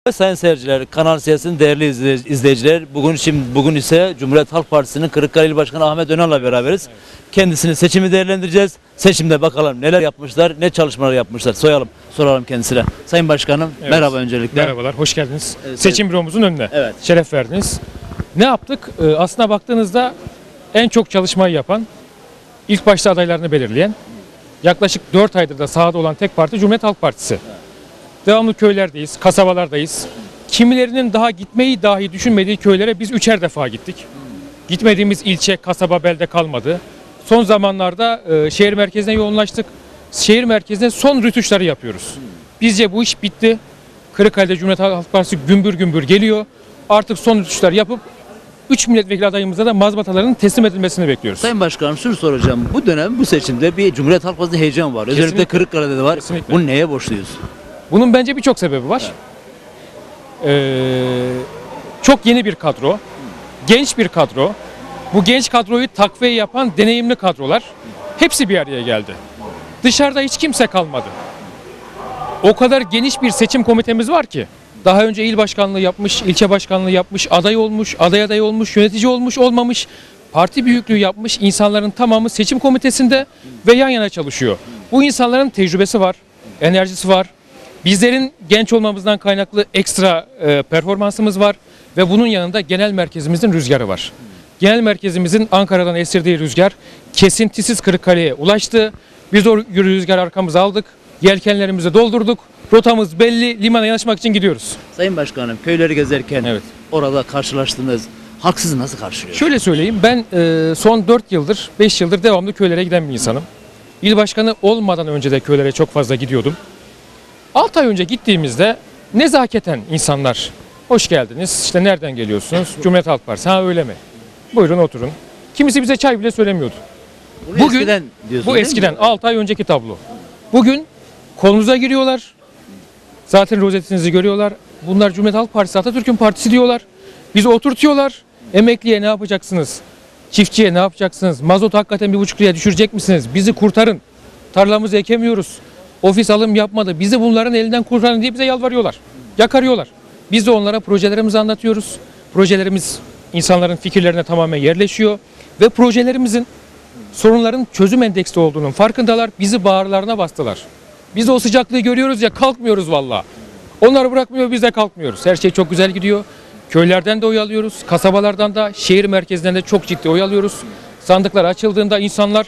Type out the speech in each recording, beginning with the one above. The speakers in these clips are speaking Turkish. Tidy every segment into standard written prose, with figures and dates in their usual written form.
Sayın seyirciler, Kanal Siyasi'nin değerli izleyiciler, bugün ise Cumhuriyet Halk Partisi'nin Kırıkkale İl Başkanı Ahmet Önal'la beraberiz. Kendisini seçimi değerlendireceğiz. Seçimde bakalım neler yapmışlar, ne çalışmalar yapmışlar. Soralım kendisine. Sayın Başkanım, Evet. merhaba öncelikle. Merhabalar, hoş geldiniz. Evet, Seçim büromuzun önüne. Evet. Şeref verdiniz. Ne yaptık? Aslına baktığınızda en çok çalışmayı yapan, ilk başta adaylarını belirleyen, yaklaşık 4 aydır da sahada olan tek parti Cumhuriyet Halk Partisi. Devamlı köylerdeyiz, kasabalardayız. Kimilerinin daha gitmeyi dahi düşünmediği köylere biz 3'er defa gittik. Gitmediğimiz ilçe, kasaba, belde kalmadı. Son zamanlarda şehir merkezine yoğunlaştık. Şehir merkezine son rütuşları yapıyoruz. Bizce bu iş bitti. Kırıkkale'de Cumhuriyet Halk Partisi gümbür gümbür geliyor. Artık son rütuşlar yapıp 3 milletvekili adayımıza da mazbatalarının teslim edilmesini bekliyoruz. Sayın Başkanım, şunu soracağım. Bu dönem, bu seçimde bir Cumhuriyet Halk Partisi'nde heyecan var. Özellikle Kesinlikle. Kırıkkale'de de var. Kesinlikle. Bunu neye borçluyuz? Bunun bence birçok sebebi var. Çok yeni bir kadro, genç bir kadro. Bu genç kadroyu takviye yapan deneyimli kadrolar hepsi bir araya geldi. Dışarıda hiç kimse kalmadı. O kadar geniş bir seçim komitemiz var ki. Daha önce il başkanlığı yapmış, ilçe başkanlığı yapmış, aday olmuş, aday olmuş, yönetici olmuş, olmamış, parti büyüklüğü yapmış insanların tamamı seçim komitesinde ve yan yana çalışıyor. Bu insanların tecrübesi var, enerjisi var. Bizlerin genç olmamızdan kaynaklı ekstra performansımız var ve bunun yanında genel merkezimizin rüzgarı var. Genel merkezimizin Ankara'dan estirdiği rüzgar kesintisiz Kırıkkale'ye ulaştı. Biz o rüzgar arkamıza aldık, yelkenlerimizi doldurduk, rotamız belli, limana yanaşmak için gidiyoruz. Sayın Başkanım, köyleri gezerken Evet. orada karşılaştığınız halk sizi nasıl karşılıyor? Şöyle söyleyeyim, ben son 4 yıldır, 5 yıldır devamlı köylere giden bir insanım. İl başkanı olmadan önce de köylere çok fazla gidiyordum. 6 ay önce gittiğimizde nezaketen insanlar, hoş geldiniz, işte nereden geliyorsunuz? Cumhuriyet Halk Partisi, ha öyle mi? Buyurun oturun. Kimisi bize çay bile söylemiyordu. Bunu Bugün, eskiden diyorsun, bu değil mi? eskiden 6 ay önceki tablo. Bugün kolunuza giriyorlar. Zaten rozetinizi görüyorlar. Bunlar Cumhuriyet Halk Partisi, Atatürk'ün partisi diyorlar. Bizi oturtuyorlar. Emekliye ne yapacaksınız? Çiftçiye ne yapacaksınız? Mazot hakikaten 1,5 liraya düşürecek misiniz? Bizi kurtarın. Tarlamızı ekemiyoruz. Ofis alım yapmadı. Bizi bunların elinden kurtarın diye bize yalvarıyorlar. Yakarıyorlar. Biz de onlara projelerimizi anlatıyoruz. Projelerimiz insanların fikirlerine tamamen yerleşiyor. Ve projelerimizin sorunların çözüm endeksli olduğunun farkındalar. Bizi bağırlarına bastılar. Biz de o sıcaklığı görüyoruz ya, kalkmıyoruz valla. Onlar bırakmıyor, biz de kalkmıyoruz. Her şey çok güzel gidiyor. Köylerden de oy alıyoruz. Kasabalardan da, şehir merkezinden de çok ciddi oy alıyoruz. Sandıklar açıldığında insanlar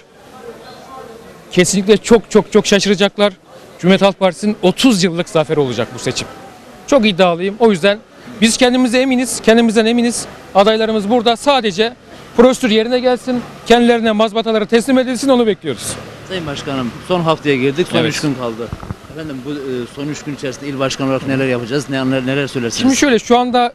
kesinlikle çok şaşıracaklar. Cumhuriyet Halk Partisi'nin 30 yıllık zaferi olacak bu seçim. Çok iddialıyım. O yüzden biz kendimizden eminiz. Adaylarımız burada. Sadece prosedür yerine gelsin, kendilerine mazbataları teslim edilsin, onu bekliyoruz. Sayın Başkanım, son haftaya girdik, son Evet. 3 gün kaldı. Efendim, bu son 3 gün içerisinde il başkanı olarak neler yapacağız, neler söylersiniz? Şimdi şöyle, şu anda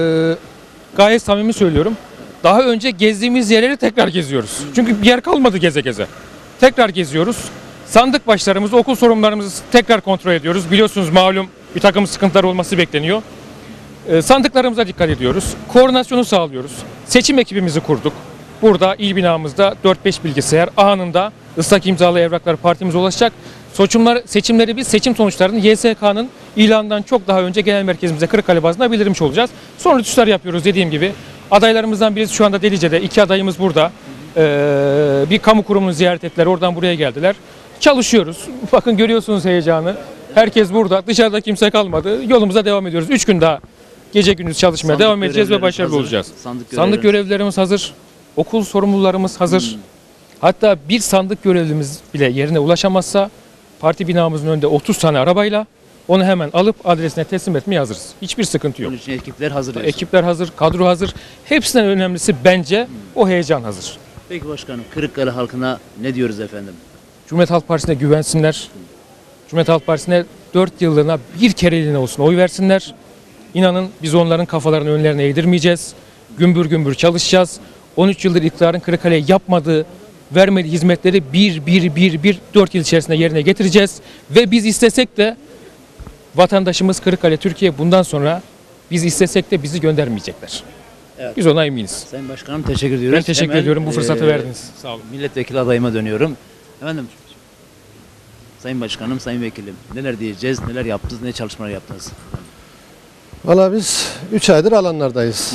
gayet samimi söylüyorum. Daha önce gezdiğimiz yerleri tekrar geziyoruz. Çünkü bir yer kalmadı geze geze. Tekrar geziyoruz. Sandık başlarımızı, okul sorunlarımızı tekrar kontrol ediyoruz. Biliyorsunuz malum bir takım sıkıntılar olması bekleniyor. Sandıklarımıza dikkat ediyoruz. Koordinasyonu sağlıyoruz. Seçim ekibimizi kurduk. Burada il binamızda 4-5 bilgisayar anında ıslak imzalı evraklar partimize ulaşacak. Seçimleri biz seçim sonuçlarını YSK'nın ilanından çok daha önce genel merkezimize Kırıkkale bazında bildirmiş olacağız. Sonra rütuşlar yapıyoruz dediğim gibi. Adaylarımızdan birisi şu anda Delice'de, 2 adayımız burada. Bir kamu kurumunu ziyaret ettiler, oradan buraya geldiler. Çalışıyoruz. Bakın görüyorsunuz heyecanı. Herkes burada, dışarıda kimse kalmadı. Yolumuza devam ediyoruz. 3 gün daha gece gündüz çalışmaya Sandık devam edeceğiz ve görevlerimiz başarılı hazır. olacağız. görevlerimiz- Sandık görevlilerimiz hazır. Okul sorumlularımız hazır. Hatta bir sandık görevlimiz bile yerine ulaşamazsa parti binamızın önünde 30 tane arabayla onu hemen alıp adresine teslim etmeye hazırız. Hiçbir sıkıntı yok. Bunun için ekipler hazır diyorsun. Ekipler hazır, kadro hazır. Hepsinden önemlisi bence o heyecan hazır. Peki başkanım, Kırıkkale halkına ne diyoruz efendim? Cumhuriyet Halk Partisi'ne güvensinler. Cumhuriyet Halk Partisi'ne 4 yıllığına bir kereliğine olsun oy versinler. İnanın biz onların kafalarını önlerine eğdirmeyeceğiz. Gümbür gümbür çalışacağız. 13 yıldır iktidarın Kırıkkale'ye yapmadığı, vermediği hizmetleri bir 4 yıl içerisinde yerine getireceğiz. Ve biz istesek de vatandaşımız Kırıkkale, Türkiye bundan sonra biz istesek de bizi göndermeyecekler. Evet. Biz ona eminiz. Sayın Başkanım, teşekkür ediyoruz. Ben teşekkür Hemen, ediyorum bu fırsatı verdiniz. Sağ olun. Milletvekili adayıma dönüyorum. Efendim, Sayın Başkanım, Sayın Vekilim, neler diyeceğiz, neler yaptınız, ne çalışmalar yaptınız? Valla biz 3 aydır alanlardayız.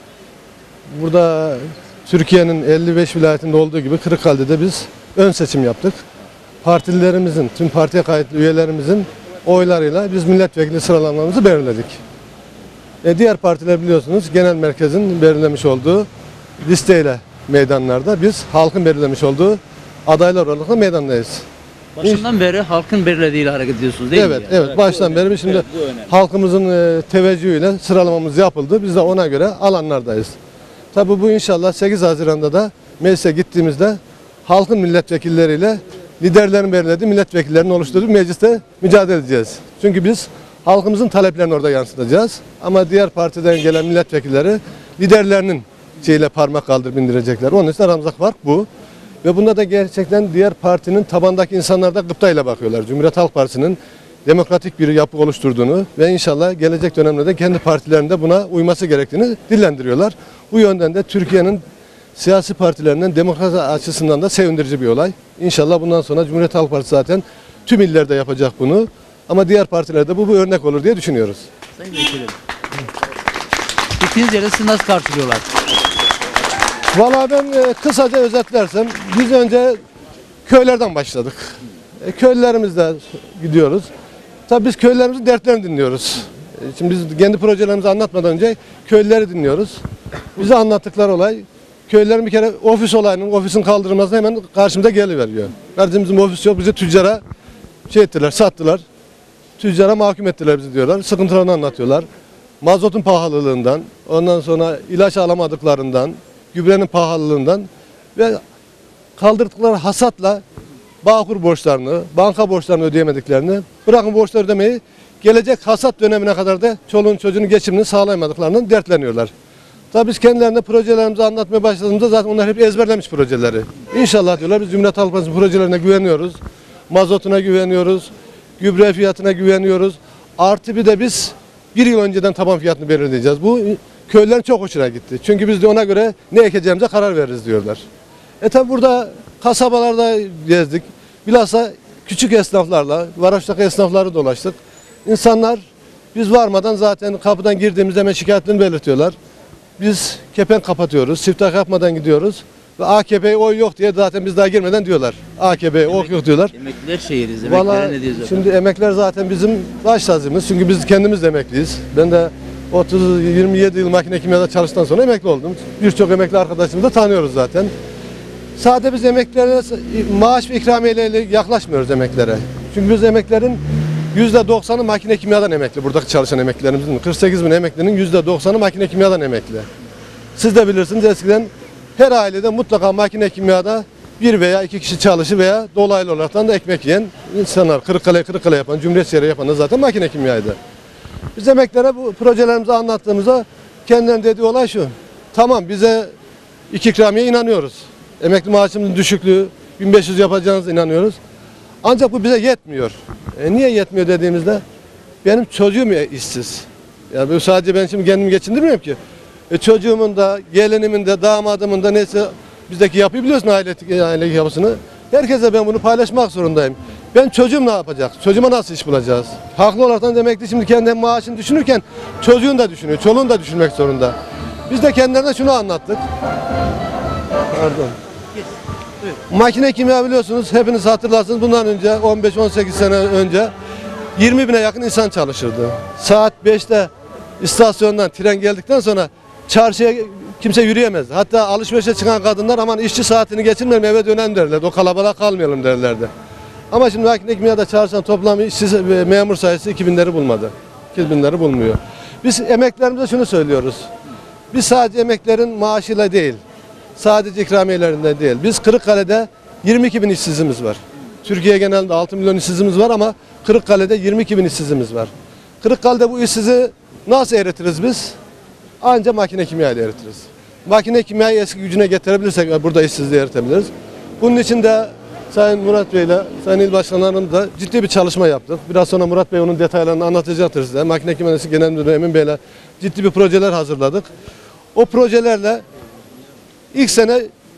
Burada Türkiye'nin 55 vilayetinde olduğu gibi Kırıkkale'de biz ön seçim yaptık. Partililerimizin, tüm partiye kayıtlı üyelerimizin oylarıyla biz milletvekili sıralamalarımızı belirledik. Diğer partiler biliyorsunuz genel merkezin belirlemiş olduğu listeyle meydanlarda, biz halkın belirlemiş olduğu adaylar olarak meydandayız. Başından beri halkın belirlediğiyle hareket ediyorsunuz değil mi? Evet, evet. Baştan beri şimdi Evet, bu önemli. halkımızın teveccühüyle sıralamamız yapıldı. Biz de ona göre alanlardayız. Tabii bu inşallah 8 Haziran'da da meclise gittiğimizde halkın milletvekilleriyle liderlerin belirlediği milletvekillerinin oluşturduğu mecliste mücadele edeceğiz. Çünkü biz halkımızın taleplerini orada yansıtacağız. Ama diğer partiden gelen milletvekilleri liderlerinin şeyle parmak kaldırıp indirecekler. Onun için aramızdaki fark bu. Ve bunda da gerçekten diğer partinin tabandaki insanlar da gıptayla bakıyorlar. Cumhuriyet Halk Partisi'nin demokratik bir yapı oluşturduğunu ve inşallah gelecek dönemde de kendi partilerinde buna uyması gerektiğini dillendiriyorlar. Bu yönden de Türkiye'nin siyasi partilerinden demokrasi açısından da sevindirici bir olay. İnşallah bundan sonra Cumhuriyet Halk Partisi zaten tüm illerde yapacak bunu. Ama diğer partilerde bu örnek olur diye düşünüyoruz. Sayın Vekilim. Gittiğiniz yerde sizi nasıl karşılıyorlar? Valla ben kısaca özetlersem biz önce köylerden başladık. Köylerimizde gidiyoruz. Tabii biz köylerimizin dertlerini dinliyoruz. Şimdi biz kendi projelerimizi anlatmadan önce köylüleri dinliyoruz. Bize anlattıkları olay, köylerin bir kere ofis olayının, ofisin kaldırılmasına hemen karşımıza geliveriyor. Kardeşim bizim ofis yok, bizi tüccara şey ettiler, sattılar. Tüccara mahkum ettiler bizi diyorlar. Sıkıntılarını anlatıyorlar. Mazotun pahalılığından, ondan sonra ilaç alamadıklarından, gübrenin pahalılığından ve kaldırdıkları hasatla Bağkur borçlarını, banka borçlarını ödeyemediklerini, bırakın borçları ödemeyi, gelecek hasat dönemine kadar da çoluğun çocuğun geçimini sağlayamadıklarından dertleniyorlar. Tabii biz kendilerine projelerimizi anlatmaya başladığımızda zaten onlar hep ezberlemiş projeleri. İnşallah diyorlar biz Cumhuriyet Halk Partisi projelerine güveniyoruz. Mazotuna güveniyoruz, gübre fiyatına güveniyoruz. Artı bir de biz bir yıl önceden taban fiyatını belirleyeceğiz. Bu köylerin çok hoşuna gitti. Çünkü biz de ona göre ne ekeceğimize karar veririz diyorlar. Tabi burada kasabalarda gezdik. Bilhassa küçük esnaflarla, varoştaki esnafları dolaştık. İnsanlar biz varmadan zaten kapıdan girdiğimizde hemen şikayetlerini belirtiyorlar. Biz kepenk kapatıyoruz, siftah yapmadan gidiyoruz. Ve AKP'ye oy yok diye zaten biz daha girmeden diyorlar. AKP'ye oy yok diyorlar. Emekliler şehiriz. Vallahi Emeklilere ne diyoruz? şimdi emekler zaten bizim baş tacımız. Çünkü biz kendimiz de emekliyiz. Ben de 27 yıl makine kimyada çalıştıktan sonra emekli oldum. Birçok emekli arkadaşımızı da tanıyoruz zaten. Sadece biz emeklilere maaş ve ikramiyeyle yaklaşmıyoruz emeklilere. Çünkü biz emeklerin %90'ı makine kimyadan emekli. Buradaki çalışan emeklilerimizin 48 bin emeklinin %90'ı makine kimyadan emekli. Siz de bilirsiniz eskiden her ailede mutlaka makine kimyada bir veya iki kişi çalışır veya dolaylı olaraktan da ekmek yiyen insanlar. Kırıkkale yapan, Cumhuriyet Şehri yapan da zaten makine kimyaydı. Biz emeklilere bu projelerimizi anlattığımızda kendilerinin dediği olay şu. Tamam bize iki ikramiye inanıyoruz. Emekli maaşımızın düşüklüğü 1500 yapacağınıza inanıyoruz. Ancak bu bize yetmiyor. Niye yetmiyor dediğimizde benim çocuğum işsiz. Yani sadece ben şimdi kendimi geçindirmiyorum ki. Çocuğumun da, gelinimin de, damadımın da neyse bizdeki yapıyı biliyorsun aile yapısını. Herkese ben bunu paylaşmak zorundayım. Ben çocuğum ne yapacak? Çocuğuma nasıl iş bulacağız? Haklı olarak demekti şimdi kendi maaşını düşünürken çocuğun da düşünüyor, çoluğun da düşünmek zorunda. Biz de kendilerine şunu anlattık. Pardon. Makine kimya biliyorsunuz, hepiniz hatırlarsınız bundan önce 15-18 sene önce 20 bine yakın insan çalışırdı. Saat 5'te istasyondan tren geldikten sonra çarşıya kimse yürüyemezdi. Hatta alışverişe çıkan kadınlar aman işçi saatini geçirmeyelim eve dönelim derlerdi. O kalabalığa kalmayalım derlerdi. Ama şimdi makine kimyada çalışan toplam işsiz memur sayısı 2000'leri bulmadı. 2000'leri bulmuyor. Biz emeklerimize şunu söylüyoruz. Biz sadece emeklerin maaşıyla değil, sadece ikramiyelerinde değil. Biz Kırıkkale'de 22 bin işsizimiz var. Türkiye genelinde 6 milyon işsizimiz var ama Kırıkkale'de 22 bin işsizimiz var. Kırıkkale'de bu işsizi nasıl eritiriz biz? Ancak makine kimyayla eritiriz. Makine kimyayı eski gücüne getirebilirsek burada işsizliği eritebiliriz. Bunun için de Sayın Murat Bey ile Sayın İl Başkanlarımızla ciddi bir çalışma yaptık. Biraz sonra Murat Bey onun detaylarını anlatacaktır size. Makine Kimyası Genel Müdürü Emin Bey ile ciddi bir projeler hazırladık. O projelerle ilk sene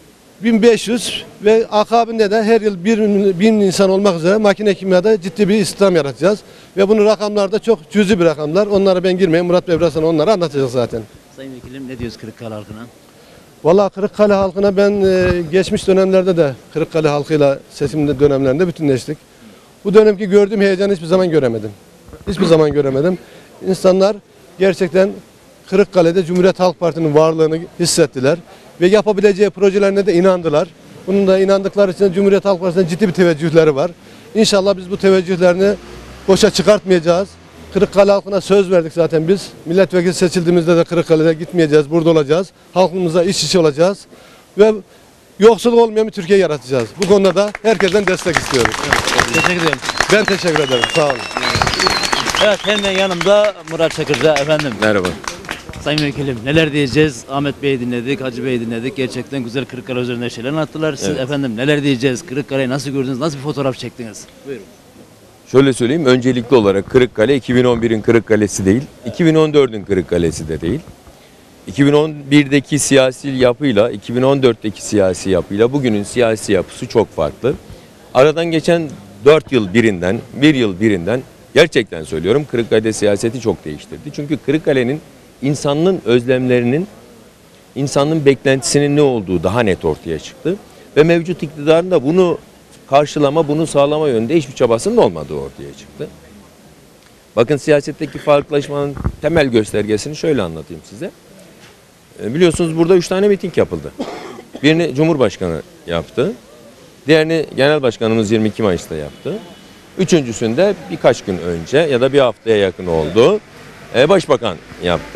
1500 ve akabinde de her yıl 1000 insan olmak üzere makine kimyada ciddi bir istihdam yaratacağız. Ve bunun rakamlarda çok cüzi bir rakamlar. Onlara ben girmeyeyim. Murat Bey biraz sonra onları anlatacak zaten. Sayın Vekilim ne diyoruz Kırıkkale halkına? Vallahi Kırıkkale halkına ben geçmiş dönemlerde de Kırıkkale halkıyla seçim dönemlerinde bütünleştik. Bu dönemki gördüğüm heyecanı hiçbir zaman göremedim. Hiçbir zaman göremedim. İnsanlar gerçekten Kırıkkale'de Cumhuriyet Halk Partisi'nin varlığını hissettiler ve yapabileceği projelerine de inandılar. Bunun da inandıkları için Cumhuriyet Halk Partisi'nin ciddi bir teveccühleri var. İnşallah biz bu teveccühlerini boşa çıkartmayacağız. Kırıkkale halkına söz verdik zaten biz. Milletvekili seçildiğimizde de Kırıkkale'de gitmeyeceğiz, burada olacağız. Halkımıza iç içe olacağız ve yoksulluk olmayan bir Türkiye yaratacağız. Bu konuda da herkesten destek istiyoruz. Teşekkür ederim. Ben teşekkür ederim. Sağ olun. Evet hemen yanımda Murat Çakırca efendim. Merhaba. Sayın Vekilim neler diyeceğiz? Ahmet Bey'i dinledik, Hacı Bey'i dinledik. Gerçekten güzel Kırıkkale üzerinde şeyler anlattılar. Siz Evet. efendim neler diyeceğiz? Kırıkkale'yi nasıl gördünüz? Nasıl bir fotoğraf çektiniz? Buyurun. Şöyle söyleyeyim, öncelikli olarak Kırıkkale 2011'in Kırıkkale'si değil, 2014'ün Kırıkkale'si de değil. 2011'deki siyasi yapıyla, 2014'teki siyasi yapıyla bugünün siyasi yapısı çok farklı. Aradan geçen 4 yıl birinden, 1 yıl birinden gerçekten söylüyorum Kırıkkale'de siyaseti çok değiştirdi. Çünkü Kırıkkale'nin insanlığın özlemlerinin, insanlığın beklentisinin ne olduğu daha net ortaya çıktı. Ve mevcut iktidarın da bunu karşılama, bunu sağlama yönünde hiçbir çabasının olmadığı ortaya çıktı. Bakın siyasetteki farklılaşmanın temel göstergesini şöyle anlatayım size. Biliyorsunuz burada 3 tane miting yapıldı. Birini Cumhurbaşkanı yaptı. Diğerini Genel Başkanımız 22 Mayıs'ta yaptı. Üçüncüsünde birkaç gün önce ya da bir haftaya yakın oldu. Başbakan yaptı.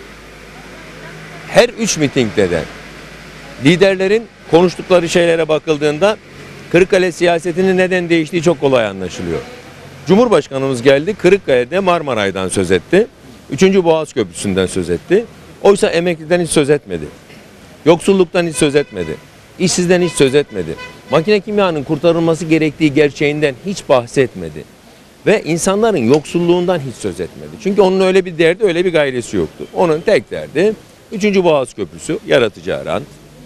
Her 3 mitingde de liderlerin konuştukları şeylere bakıldığında Kırıkkale siyasetinin neden değiştiği çok kolay anlaşılıyor. Cumhurbaşkanımız geldi, Kırıkkale'de Marmaray'dan söz etti. 3. Boğaz Köprüsü'nden söz etti. Oysa emekliden hiç söz etmedi. Yoksulluktan hiç söz etmedi. İşsizden hiç söz etmedi. Makine kimyanın kurtarılması gerektiği gerçeğinden hiç bahsetmedi. Ve insanların yoksulluğundan hiç söz etmedi. Çünkü onun öyle bir derdi, öyle bir gayresi yoktu. Onun tek derdi 3. Boğaz Köprüsü, yaratacağı rant.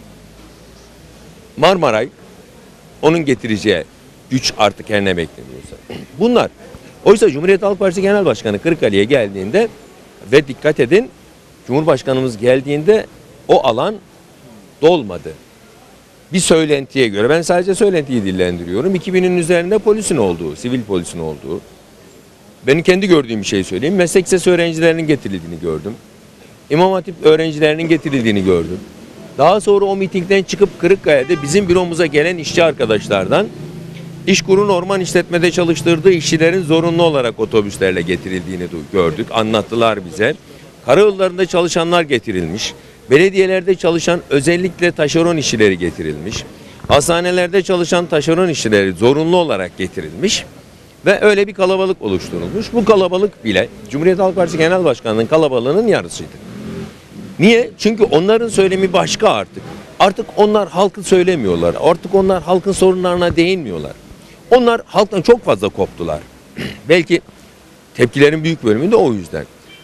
Marmaray, onun getireceği güç artık her ne bekleniyorsa. Bunlar. Oysa Cumhuriyet Halk Partisi Genel Başkanı Kırıkkale'ye geldiğinde ve dikkat edin Cumhurbaşkanımız geldiğinde o alan dolmadı. Bir söylentiye göre, ben sadece söylentiyi dillendiriyorum. 2000'in üzerinde polisin olduğu, sivil polisin olduğu. Benim kendi gördüğüm bir şey söyleyeyim. Meslek lisesi öğrencilerinin getirildiğini gördüm. İmam Hatip öğrencilerinin getirildiğini gördüm. Daha sonra o mitingden çıkıp Kırıkkale'de bizim büromuza gelen işçi arkadaşlardan İşkur'un orman işletmede çalıştırdığı işçilerin zorunlu olarak otobüslerle getirildiğini gördük. Anlattılar bize. Karayollarında çalışanlar getirilmiş. Belediyelerde çalışan özellikle taşeron işçileri getirilmiş. Hastanelerde çalışan taşeron işçileri zorunlu olarak getirilmiş. Ve öyle bir kalabalık oluşturulmuş. Bu kalabalık bile Cumhuriyet Halk Partisi Genel Başkanı'nın kalabalığının yarısıydı. Niye? Çünkü onların söylemi başka artık. Artık onlar halkı söylemiyorlar. Artık onlar halkın sorunlarına değinmiyorlar. Onlar halktan çok fazla koptular. Belki tepkilerin büyük bölümü de o yüzden.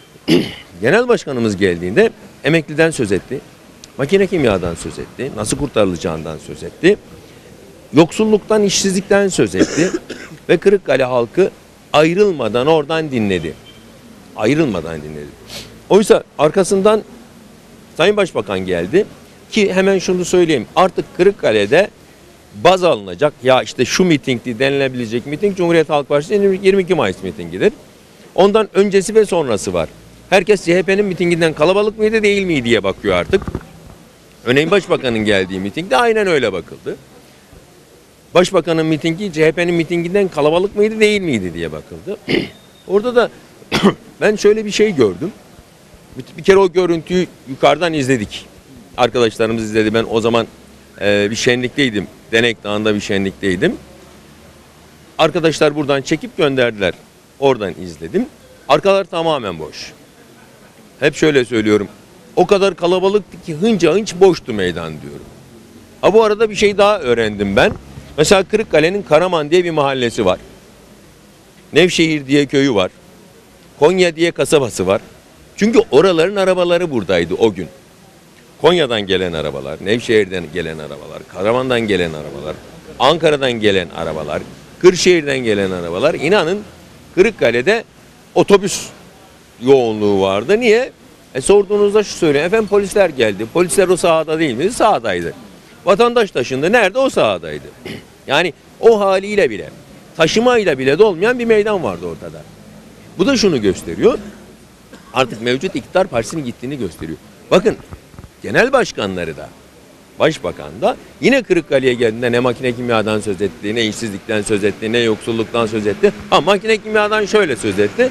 Genel Başkanımız geldiğinde emekliden söz etti. Makine kimyadan söz etti. Nasıl kurtarılacağından söz etti. Yoksulluktan, işsizlikten söz etti. Ve Kırıkkale halkı ayrılmadan oradan dinledi. Ayrılmadan dinledi. Oysa arkasından Sayın Başbakan geldi ki hemen şunu söyleyeyim. Artık Kırıkkale'de baz alınacak ya işte şu mitingdi denilebilecek miting Cumhuriyet Halk Partisi'nin 22 Mayıs mitingidir. Ondan öncesi ve sonrası var. Herkes CHP'nin mitinginden kalabalık mıydı değil miydi diye bakıyor artık. Örneğin Başbakan'ın geldiği mitingde aynen öyle bakıldı. Başbakanın mitingi CHP'nin mitinginden kalabalık mıydı değil miydi diye bakıldı. Orada da ben şöyle bir şey gördüm. Bir kere o görüntüyü yukarıdan izledik. Arkadaşlarımız izledi. Ben o zaman bir şenlikteydim. Denek Dağı'nda bir şenlikteydim. Arkadaşlar buradan çekip gönderdiler. Oradan izledim. Arkalar tamamen boş. Hep şöyle söylüyorum. O kadar kalabalıktı ki hınca hınç boştu meydan diyorum. Ha bu arada bir şey daha öğrendim ben. Mesela Kırıkkale'nin Karaman diye bir mahallesi var. Nevşehir diye köyü var. Konya diye kasabası var. Çünkü oraların arabaları buradaydı o gün. Konya'dan gelen arabalar, Nevşehir'den gelen arabalar, Karaman'dan gelen arabalar, Ankara'dan gelen arabalar, Kırşehir'den gelen arabalar. İnanın Kırıkkale'de otobüs yoğunluğu vardı. Niye? Sorduğunuzda şu söylüyor. Efendim polisler geldi. Polisler o sahada değil miydi? Sahadaydı. Vatandaş taşındı. Nerede? O sahadaydı. Yani o haliyle bile, taşımayla bile dolmayan bir meydan vardı ortada. Bu da şunu gösteriyor. Artık mevcut iktidar partisinin gittiğini gösteriyor. Bakın genel başkanları da, başbakan da yine Kırıkkale'ye geldiğinde ne makine kimyadan söz etti, ne işsizlikten söz etti, ne yoksulluktan söz etti. Ha makine kimyadan şöyle söz etti.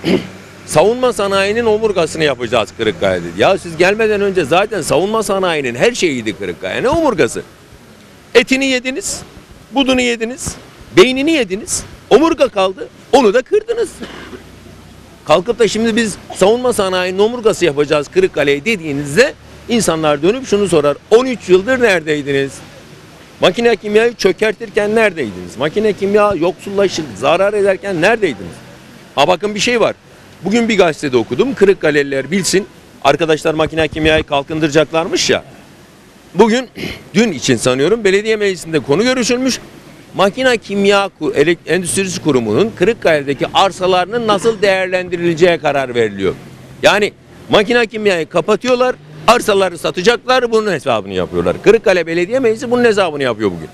Savunma sanayinin omurgasını yapacağız Kırıkkale'de. Ya siz gelmeden önce zaten savunma sanayinin her şeyiydi Kırıkkale. Ne omurgası? Etini yediniz, budunu yediniz, beynini yediniz, omurga kaldı, onu da kırdınız. Kalkıp da şimdi biz savunma sanayinin omurgası yapacağız Kırıkkale'ye dediğinizde insanlar dönüp şunu sorar. 13 yıldır neredeydiniz? Makine kimyayı çökertirken neredeydiniz? Makine kimya yoksullaşır, zarar ederken neredeydiniz? Ha bakın bir şey var. Bugün bir gazetede okudum. Kırıkkaleliler bilsin. Arkadaşlar makine kimyayı kalkındıracaklarmış ya. Bugün, dün için sanıyorum belediye meclisinde konu görüşülmüş. Makine Kimya Endüstrisi Kurumu'nun Kırıkkale'deki arsalarının nasıl değerlendirileceği karar veriliyor. Yani makine kimyayı kapatıyorlar, arsaları satacaklar, bunun hesabını yapıyorlar. Kırıkkale Belediye Meclisi bunun hesabını yapıyor bugün.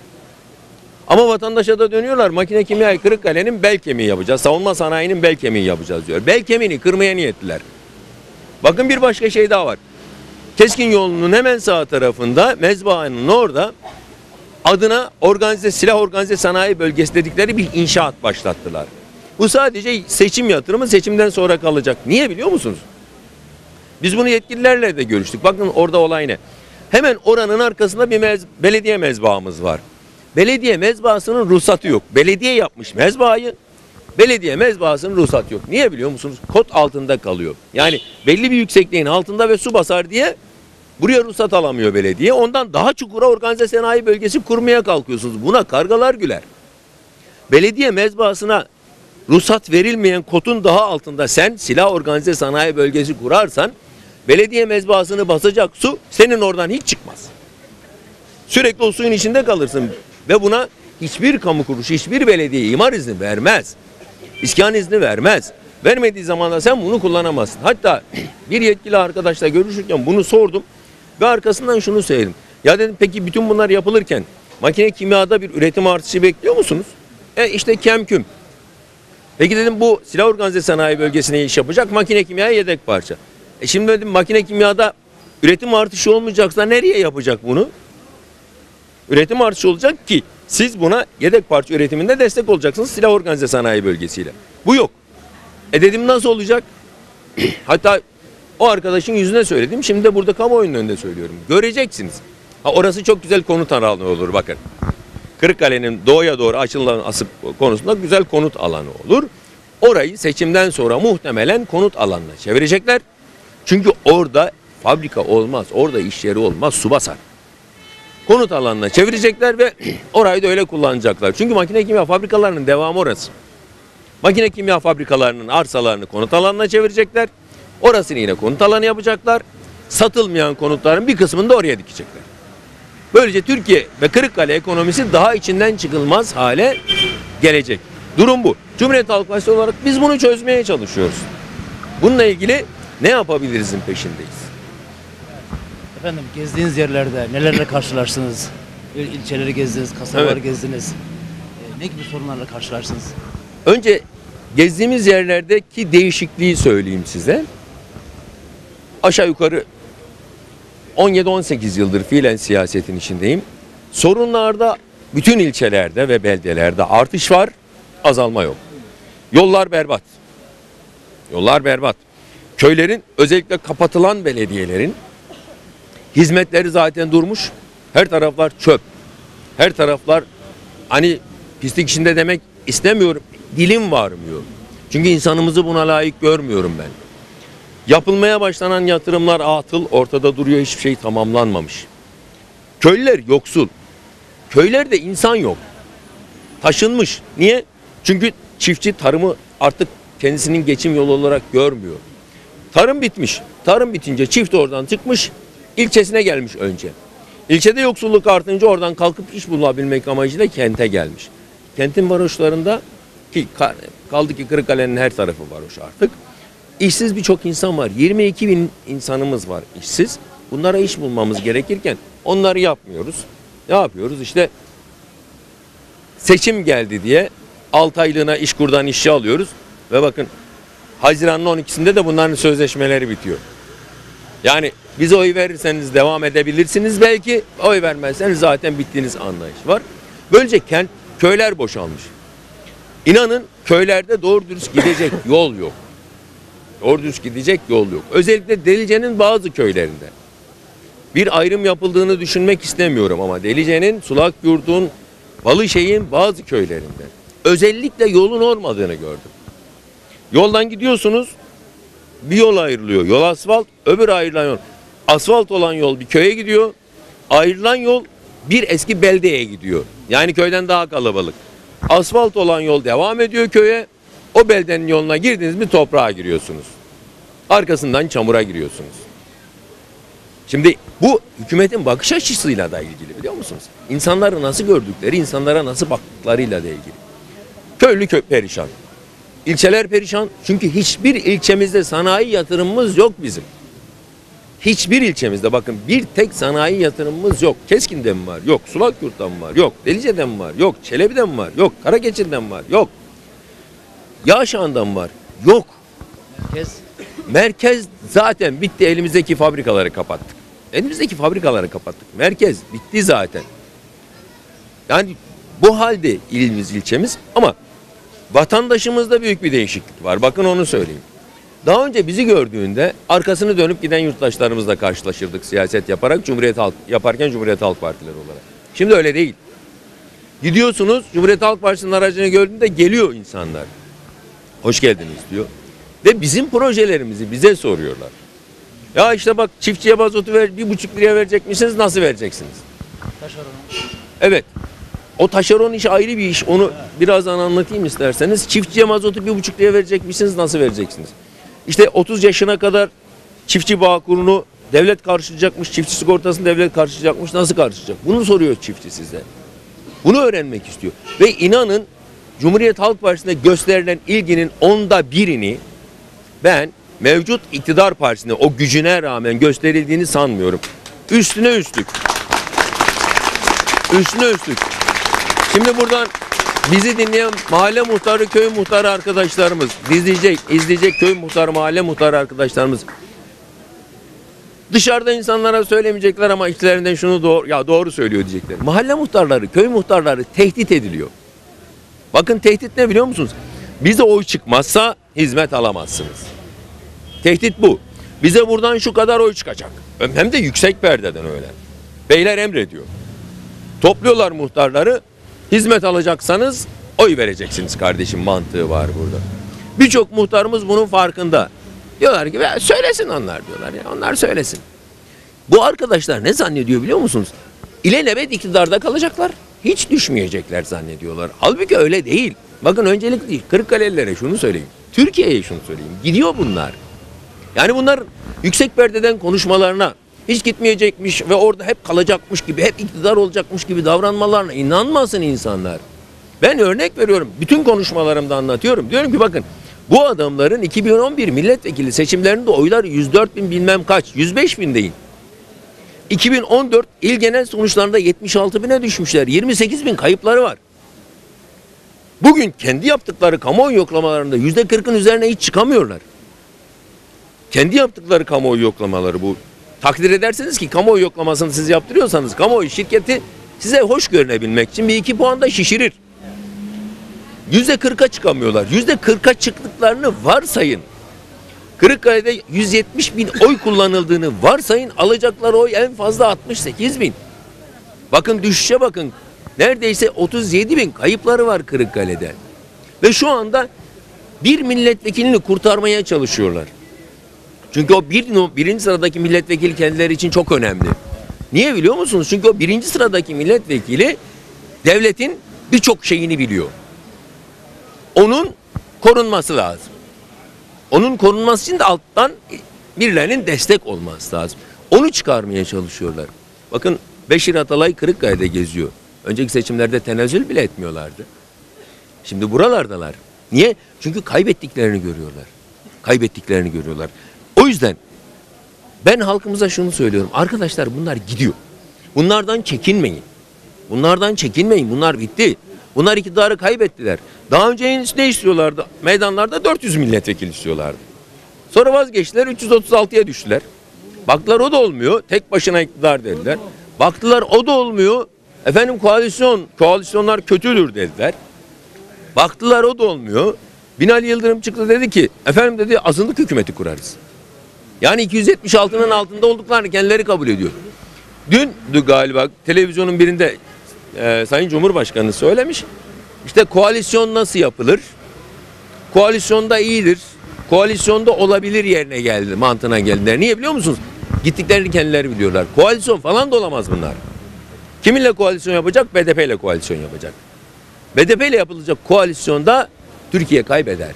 Ama vatandaşa da dönüyorlar, makine kimyayı Kırıkkale'nin bel kemiği yapacağız, savunma sanayinin bel kemiği yapacağız diyor. Bel kemiğini kırmaya niyetliler. Bakın bir başka şey daha var. Keskin yolunun hemen sağ tarafında, mezbahanın orada adına silah organize sanayi bölgesi dedikleri bir inşaat başlattılar. Bu sadece seçim yatırımı, seçimden sonra kalacak. Niye biliyor musunuz? Biz bunu yetkililerle de görüştük. Bakın orada olay ne? Hemen oranın arkasında bir belediye mezbahamız var. Belediye mezbahasının ruhsatı yok. Belediye yapmış mezbahayı. Belediye mezbahasının ruhsatı yok. Niye biliyor musunuz? Kod altında kalıyor. Yani belli bir yüksekliğin altında ve su basar diye buraya ruhsat alamıyor belediye. Ondan daha çukura organize sanayi bölgesi kurmaya kalkıyorsunuz. Buna kargalar güler. Belediye mezbahasına ruhsat verilmeyen kodun daha altında sen silah organize sanayi bölgesi kurarsan belediye mezbahasını basacak su senin oradan hiç çıkmaz. Sürekli o suyun içinde kalırsın ve buna hiçbir kamu kuruluşu, hiçbir belediye imar izni vermez. İskan izni vermez. Vermediği zaman da sen bunu kullanamazsın. Hatta bir yetkili arkadaşla görüşürken bunu sordum ve arkasından şunu söyledim. Ya dedim peki bütün bunlar yapılırken makine kimyada bir üretim artışı bekliyor musunuz? İşte kemküm. Peki dedim bu silah organize sanayi bölgesine iş yapacak makine kimyaya yedek parça. Şimdi dedim makine kimyada üretim artışı olmayacaksa nereye yapacak bunu? Üretim artışı olacak ki siz buna yedek parça üretiminde destek olacaksınız silah organize sanayi bölgesiyle. Bu yok. Dedim nasıl olacak? Hatta o arkadaşın yüzüne söyledim. Şimdi de burada kamuoyunun önünde söylüyorum. Göreceksiniz. Orası çok güzel konut alanı olur bakın. Kırıkkale'nin doğuya doğru açılan asıp konusunda güzel konut alanı olur. Orayı seçimden sonra muhtemelen konut alanına çevirecekler. Çünkü orada fabrika olmaz, orada iş yeri olmaz, su basar. Konut alanına çevirecekler ve orayı da öyle kullanacaklar. Çünkü makine kimya fabrikalarının devamı orası. Makine kimya fabrikalarının arsalarını konut alanına çevirecekler. Orasını yine konut alanı yapacaklar. Satılmayan konutların bir kısmını da oraya dikecekler. Böylece Türkiye ve Kırıkkale ekonomisi daha içinden çıkılmaz hale gelecek. Durum bu. Cumhuriyet Halk Partisi olarak biz bunu çözmeye çalışıyoruz. Bununla ilgili ne yapabilirizin peşindeyiz. Efendim gezdiğiniz yerlerde nelerle karşılaştınız? İlçeleri gezdiniz, kasabaları Evet. gezdiniz. Ne gibi sorunlarla karşılaştınız? Önce gezdiğimiz yerlerdeki değişikliği söyleyeyim size. Aşağı yukarı 17-18 yıldır fiilen siyasetin içindeyim. Sorunlarda bütün ilçelerde ve beldelerde artış var, azalma yok. Yollar berbat. Yollar berbat. Köylerin özellikle kapatılan belediyelerin hizmetleri zaten durmuş. Her taraflar çöp. Her taraflar hani pislik içinde demek istemiyorum. Dilim varmıyor. Çünkü insanımızı buna layık görmüyorum ben. Yapılmaya başlanan yatırımlar atıl, ortada duruyor, hiçbir şey tamamlanmamış. Köylüler yoksul. Köylerde insan yok. Taşınmış. Niye? Çünkü çiftçi tarımı artık kendisinin geçim yolu olarak görmüyor. Tarım bitmiş. Tarım bitince çift oradan çıkmış. ilçesine gelmiş önce. İlçede yoksulluk artınca oradan kalkıp iş bulabilmek amacıyla kente gelmiş. Kentin varoşlarında ki kaldı ki Kırıkkale'nin her tarafı varoş artık. İşsiz birçok insan var. 22 bin insanımız var işsiz. Bunlara iş bulmamız gerekirken onları yapmıyoruz. Ne yapıyoruz? İşte seçim geldi diye 6 aylığına İşkur'dan işçi alıyoruz. Ve bakın Haziran'ın 12'sinde de bunların sözleşmeleri bitiyor. Yani bize oy verirseniz devam edebilirsiniz belki. Oy vermezseniz zaten bittiğiniz anlayış var. Böylece köyler boşalmış. İnanın köylerde doğru dürüst gidecek yol yok. Doğru dürüst gidecek yol yok. Özellikle Delice'nin bazı köylerinde. Bir ayrım yapıldığını düşünmek istemiyorum ama Delice'nin, Sulakyurt'un, Balışehir'in bazı köylerinde özellikle yolun olmadığını gördüm. Yoldan gidiyorsunuz, bir yol ayrılıyor. Yol asfalt, öbür ayrılan yol. Asfalt olan yol bir köye gidiyor. Ayrılan yol bir eski beldeye gidiyor. Yani köyden daha kalabalık. Asfalt olan yol devam ediyor köye. O beldenin yoluna girdiniz mi toprağa giriyorsunuz. Arkasından çamura giriyorsunuz. Şimdi bu hükümetin bakış açısıyla da ilgili biliyor musunuz? İnsanları nasıl gördükleri, insanlara nasıl baktıklarıyla da ilgili. Köylü perişan. İlçeler perişan. Çünkü hiçbir ilçemizde sanayi yatırımımız yok bizim. Hiçbir ilçemizde bakın bir tek sanayi yatırımımız yok. Keskin'de mi var? Yok. Sulakyurt'ta mı var? Yok. Delice'de mi var? Yok. Çelebi'de mi var? Yok. Karageçil'de mi var? Yok. Yağşan'da mı var? Yok. Merkez zaten bitti. Elimizdeki fabrikaları kapattık. Elimizdeki fabrikaları kapattık. Merkez bitti zaten. Yani bu halde ilimiz, ilçemiz ama vatandaşımızda büyük bir değişiklik var. Bakın onu söyleyeyim. Daha önce bizi gördüğünde arkasını dönüp giden yurttaşlarımızla karşılaşırdık siyaset yaparak yaparken Cumhuriyet Halk Partileri olarak. Şimdi öyle değil. Gidiyorsunuz Cumhuriyet Halk Partisi'nin aracını gördüğünde geliyor insanlar. Hoş geldiniz diyor. Ve bizim projelerimizi bize soruyorlar. Ya işte bak çiftçiye mazotu 1,5 liraya verecek misiniz? Nasıl vereceksiniz? Evet. O taşeron iş ayrı bir iş. Onu birazdan anlatayım isterseniz. Çiftçiye mazotu 1,5 liraya verecek misiniz? Nasıl vereceksiniz? İşte 30 yaşına kadar çiftçi bağkurunu devlet karşılayacakmış. Çiftçi sigortasını devlet karşılayacakmış. Nasıl karşılayacak? Bunu soruyor çiftçi size. Bunu öğrenmek istiyor. Ve inanın Cumhuriyet Halk Partisi'ne gösterilen ilginin 1/10'ini ben mevcut iktidar partisine o gücüne rağmen gösterildiğini sanmıyorum. Üstüne üstlük. Üstüne üstlük. Şimdi buradan bizi dinleyen mahalle muhtarı, köy muhtarı arkadaşlarımız, izleyecek köy muhtarı, mahalle muhtarı arkadaşlarımız dışarıda insanlara söylemeyecekler ama içlerinden şunu doğru söylüyor diyecekler. Mahalle muhtarları, köy muhtarları tehdit ediliyor. Bakın tehdit ne biliyor musunuz? Bize oy çıkmazsa hizmet alamazsınız. Tehdit bu. Bize buradan şu kadar oy çıkacak. Hem de yüksek perdeden öyle. Beyler emrediyor. Topluyorlar muhtarları. Hizmet alacaksanız oy vereceksiniz kardeşim mantığı var burada. Birçok muhtarımız bunun farkında. Diyorlar ki söylesin onlar diyorlar ya. Onlar söylesin. Bu arkadaşlar ne zannediyor biliyor musunuz? İlelebet iktidarda kalacaklar. Hiç düşmeyecekler zannediyorlar. Halbuki öyle değil. Bakın öncelikle Kırıkkalelilere şunu söyleyeyim. Türkiye'ye şunu söyleyeyim. Gidiyor bunlar. Yani bunlar yüksek perdeden konuşmalarına hiç gitmeyecekmiş ve orada hep kalacakmış gibi, hep iktidar olacakmış gibi davranmalarına inanmasın insanlar. Ben örnek veriyorum. Bütün konuşmalarımda anlatıyorum. Diyorum ki bakın bu adamların 2011 milletvekili seçimlerinde oyları 104 bin bilmem kaç, 105 bin değil. 2014 il genel sonuçlarında 76 bine düşmüşler. 28 bin kayıpları var. Bugün kendi yaptıkları kamuoyu yoklamalarında %40'ın üzerine hiç çıkamıyorlar. Kendi yaptıkları kamuoyu yoklamaları bu. Takdir edersiniz ki kamuoyu yoklamasını siz yaptırıyorsanız kamuoyu şirketi size hoş görünebilmek için 1-2 puan da şişirir. %40'a çıkamıyorlar. %40'a çıktıklarını varsayın. Kırıkkale'de 170 bin oy kullanıldığını varsayın, alacakları oy en fazla 68 bin. Bakın düşüşe bakın. Neredeyse 37 bin kayıpları var Kırıkkale'de. Ve şu anda bir milletvekilini kurtarmaya çalışıyorlar. Çünkü o birinci sıradaki milletvekili kendileri için çok önemli. Niye biliyor musunuz? Çünkü o birinci sıradaki milletvekili devletin birçok şeyini biliyor. Onun korunması lazım. Onun korunması için de alttan birilerinin destek olması lazım. Onu çıkarmaya çalışıyorlar. Bakın Beşir Atalay Kırıkkale'de geziyor. Önceki seçimlerde tenezzül bile etmiyorlardı. Şimdi buralardalar. Niye? Çünkü kaybettiklerini görüyorlar. Kaybettiklerini görüyorlar. O yüzden ben halkımıza şunu söylüyorum. Arkadaşlar bunlar gidiyor. Bunlardan çekinmeyin. Bunlardan çekinmeyin. Bunlar bitti. Bunlar iktidarı kaybettiler. Daha önce ne istiyorlardı? Meydanlarda 400 milletvekili istiyorlardı. Sonra vazgeçtiler, 336'ya düştüler. Baktılar o da olmuyor. Tek başına iktidar dediler. Baktılar o da olmuyor. Efendim koalisyonlar kötüdür dediler. Baktılar o da olmuyor. Binali Yıldırım çıktı dedi ki efendim dedi azınlık hükümeti kurarız. Yani 276'nın altında olduklarını kendileri kabul ediyor. Dün galiba televizyonun birinde Sayın Cumhurbaşkanı söylemiş. İşte koalisyon nasıl yapılır? Koalisyonda iyidir. Koalisyonda olabilir yerine geldi, mantığına geldiler. Niye biliyor musunuz? Gittiklerini kendileri biliyorlar. Koalisyon falan da olamaz bunlar. Kiminle koalisyon yapacak? BDP ile koalisyon yapacak. BDP ile yapılacak koalisyonda Türkiye kaybeder.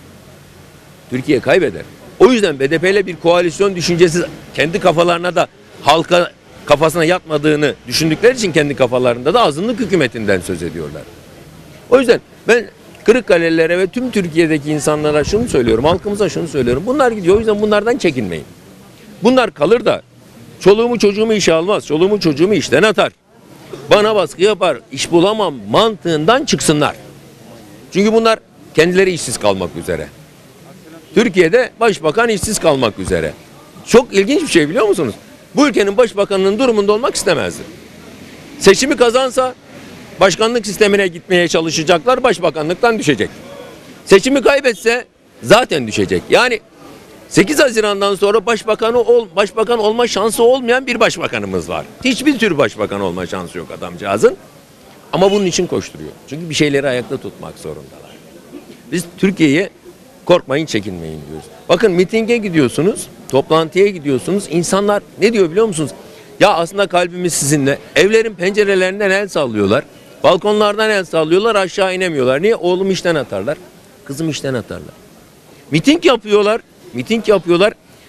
Türkiye kaybeder. O yüzden BDP ile bir koalisyon düşüncesi kendi kafalarına da halka kafasına yatmadığını düşündükleri için kendi kafalarında da azınlık hükümetinden söz ediyorlar. O yüzden ben Kırıkkalelilere ve tüm Türkiye'deki insanlara şunu söylüyorum, halkımıza şunu söylüyorum. Bunlar gidiyor, o yüzden bunlardan çekinmeyin. Bunlar kalır da çoluğumu çocuğumu işe almaz, çoluğumu çocuğumu işten atar. Bana baskı yapar, iş bulamam mantığından çıksınlar. Çünkü bunlar kendileri işsiz kalmak üzere. Türkiye'de başbakan işsiz kalmak üzere. Çok ilginç bir şey biliyor musunuz? Bu ülkenin başbakanının durumunda olmak istemezdi. Seçimi kazansa başkanlık sistemine gitmeye çalışacaklar, başbakanlıktan düşecek. Seçimi kaybetse zaten düşecek. Yani 8 Haziran'dan sonra başbakan olma şansı olmayan bir başbakanımız var. Hiçbir tür başbakan olma şansı yok adamcağızın. Ama bunun için koşturuyor. Çünkü bir şeyleri ayakta tutmak zorundalar. Biz Türkiye'ye korkmayın, çekinmeyin diyoruz. Bakın mitinge gidiyorsunuz, toplantıya gidiyorsunuz. İnsanlar ne diyor biliyor musunuz? Ya aslında kalbimiz sizinle. Evlerin pencerelerinden el sallıyorlar. Balkonlardan el sallıyorlar, aşağı inemiyorlar. Niye? Oğlum işten atarlar, kızım işten atarlar. Miting yapıyorlar.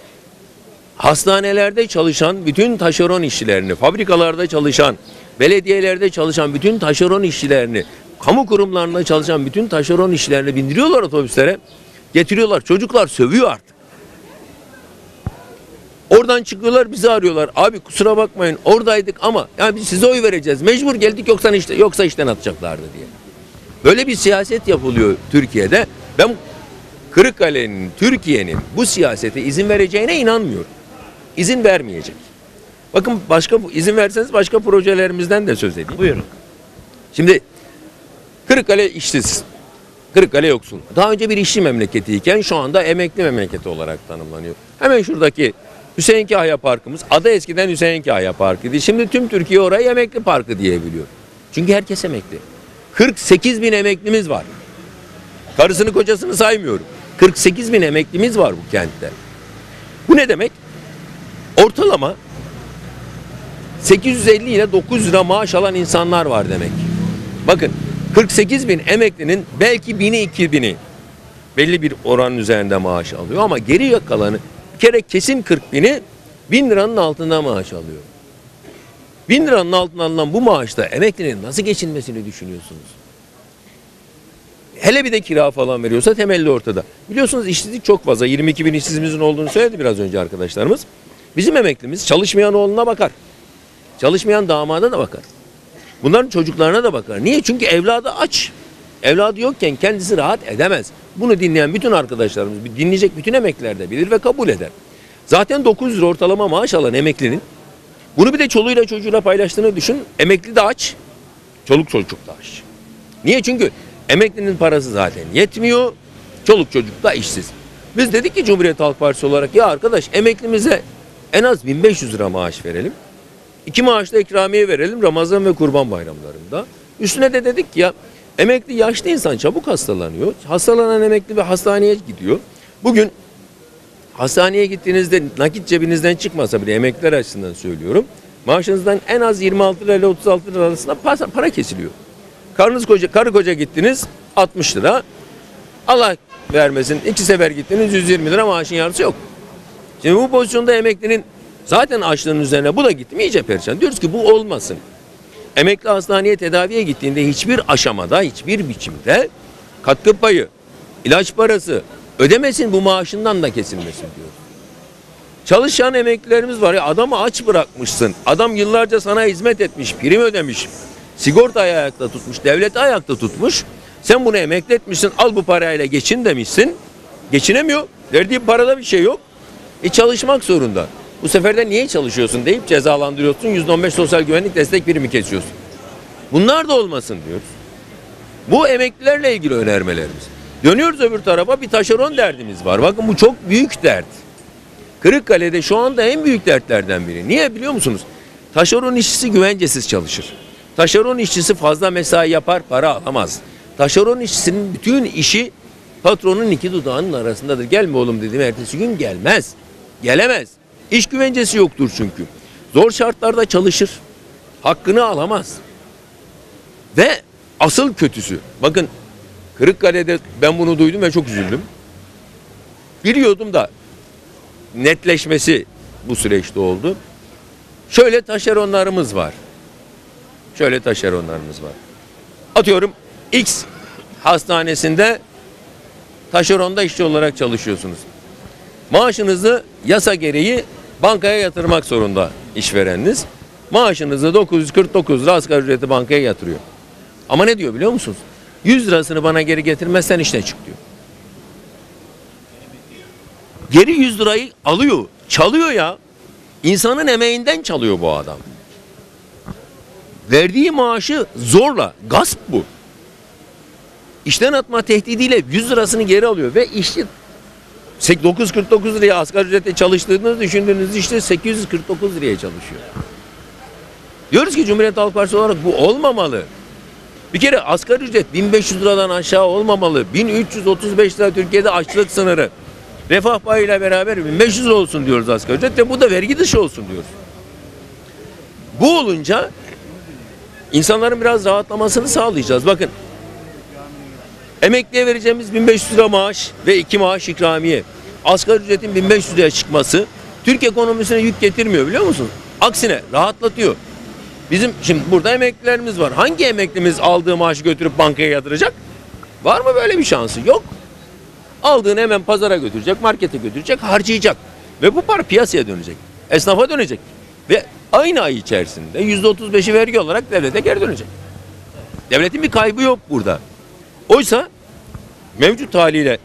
Hastanelerde çalışan bütün taşeron işçilerini, fabrikalarda çalışan, belediyelerde çalışan bütün taşeron işçilerini, kamu kurumlarında çalışan bütün taşeron işçilerini bindiriyorlar otobüslere, getiriyorlar. Çocuklar sövüyor artık. Oradan çıkıyorlar, bizi arıyorlar. Abi kusura bakmayın oradaydık ama yani biz size oy vereceğiz. Mecbur geldik yoksa işten atacaklardı diye. Böyle bir siyaset yapılıyor Türkiye'de. Ben Kırıkkale'nin, Türkiye'nin bu siyasete izin vereceğine inanmıyorum. İzin vermeyecek. Bakın izin verseniz başka projelerimizden de söz edeyim. Buyurun. Şimdi Kırıkkale işsiz. Kırıkkale yoksul. Daha önce bir işçi memleketiyken şu anda emekli memleketi olarak tanımlanıyor. Hemen şuradaki Hüseyin Kahya Parkımız, adı eskiden Hüseyin Kahya Parkı'ydı. Şimdi tüm Türkiye orayı emekli parkı diyebiliyor. Çünkü herkes emekli. 48 bin emeklimiz var. Karısını kocasını saymıyorum. 48 bin emeklimiz var bu kentte. Bu ne demek? Ortalama 850 ile 900 lira maaş alan insanlar var demek. Bakın 48 bin emeklinin belki 1000'i 2000'i belli bir oranın üzerinde maaş alıyor ama geri kalanı bir kere kesin 40 bini 1000 liranın altında maaş alıyor. 1000 liranın altına alınan bu maaşta emeklinin nasıl geçinmesini düşünüyorsunuz? Hele bir de kira falan veriyorsa temelli ortada. Biliyorsunuz işsizlik çok fazla. 22 bin işsizimizin olduğunu söyledi biraz önce arkadaşlarımız. Bizim emeklimiz çalışmayan oğluna bakar. Çalışmayan damada da bakar. Bunların çocuklarına da bakar. Niye? Çünkü evladı aç. Evladı yokken kendisi rahat edemez. Bunu dinleyen bütün arkadaşlarımız, dinleyecek bütün emekliler de bilir ve kabul eder. Zaten 900 lira ortalama maaş alan emeklinin bunu bir de çoluğuyla çocuğuyla paylaştığını düşün. Emekli de aç, çoluk çocuk da aç. Niye? Çünkü emeklinin parası zaten yetmiyor, çoluk çocuk da işsiz. Biz dedik ki Cumhuriyet Halk Partisi olarak ya arkadaş emeklimize en az 1500 lira maaş verelim. 2 maaşla ikramiye verelim Ramazan ve Kurban bayramlarında. Üstüne de dedik ki ya emekli yaşlı insan çabuk hastalanıyor. Hastalanan emekli ve hastaneye gidiyor. Bugün hastaneye gittiğinizde nakit cebinizden çıkmasa bile emekliler açısından söylüyorum. Maaşınızdan en az 26 lira ile 36 lira arasında para kesiliyor. Karı koca gittiniz 60 lira. Allah vermesin 2 sefer gittiniz 120 lira maaşın yarısı yok. Şimdi bu pozisyonda emeklinin Zaten açlığın üzerine bu da gitti mi iyice perişan. Diyoruz ki bu olmasın. Emekli hastaneye tedaviye gittiğinde hiçbir aşamada, hiçbir biçimde katkı payı, ilaç parası ödemesin, bu maaşından da kesilmesin diyor. Çalışan emeklilerimiz var ya, adamı aç bırakmışsın. Adam yıllarca sana hizmet etmiş, prim ödemiş. Sigortayı ayakta tutmuş, devleti ayakta tutmuş. Sen bunu emekli etmişsin, al bu parayla geçin demişsin. Geçinemiyor. Verdiği parada bir şey yok. Çalışmak zorunda. Bu sefer de niye çalışıyorsun deyip cezalandırıyorsun. %15 sosyal güvenlik destek primi kesiyorsun. Bunlar da olmasın diyoruz. Bu emeklilerle ilgili önermelerimiz. Dönüyoruz öbür tarafa, bir taşeron derdimiz var. Bakın bu çok büyük dert. Kırıkkale'de şu anda en büyük dertlerden biri. Niye biliyor musunuz? Taşeron işçisi güvencesiz çalışır. Taşeron işçisi fazla mesai yapar, para alamaz. Taşeron işçisinin bütün işi patronun iki dudağının arasındadır. Gelme oğlum dedim, ertesi gün gelmez. Gelemez. İş güvencesi yoktur çünkü. Zor şartlarda çalışır. Hakkını alamaz. Ve asıl kötüsü, bakın Kırıkkale'de ben bunu duydum ve çok üzüldüm. Biliyordum da netleşmesi bu süreçte oldu. Şöyle taşeronlarımız var. Atıyorum X hastanesinde taşeronda işçi olarak çalışıyorsunuz. Maaşınızı yasa gereği bankaya yatırmak zorunda işvereniniz. Maaşınızı 949 lira asgari ücreti bankaya yatırıyor. Ama ne diyor biliyor musunuz? 100 lirasını bana geri getirmezsen işten çık diyor. Geri 100 lirayı alıyor. Çalıyor ya. İnsanın emeğinden çalıyor bu adam. Verdiği maaşı zorla. Gasp bu. İşten atma tehdidiyle 100 lirasını geri alıyor. Ve işçi 949 liraya asgari ücretle çalıştığınızı düşündüğünüz işte 849 liraya çalışıyor. Diyoruz ki Cumhuriyet Halk Partisi olarak bu olmamalı. Bir kere asgari ücret 1500 liradan aşağı olmamalı. 1335 lira Türkiye'de açlık sınırı. Refah payıyla beraber 1500 lira olsun diyoruz asgari ücret ve bu da vergi dışı olsun diyoruz. Bu olunca insanların biraz rahatlamasını sağlayacağız. Bakın, emekliye vereceğimiz 1500 lira maaş ve 2 maaş ikramiye, asgari ücretin 1500 liraya çıkması Türk ekonomisine yük getirmiyor biliyor musunuz? Aksine rahatlatıyor. Bizim şimdi burada emeklilerimiz var. Hangi emeklimiz aldığı maaşı götürüp bankaya yatıracak? Var mı böyle bir şansı? Yok. Aldığını hemen pazara götürecek, markete götürecek, harcayacak. Ve bu para piyasaya dönecek. Esnafa dönecek. Ve aynı ay içerisinde %35'i vergi olarak devlete geri dönecek. Devletin bir kaybı yok burada. Oysa mevcut haliyle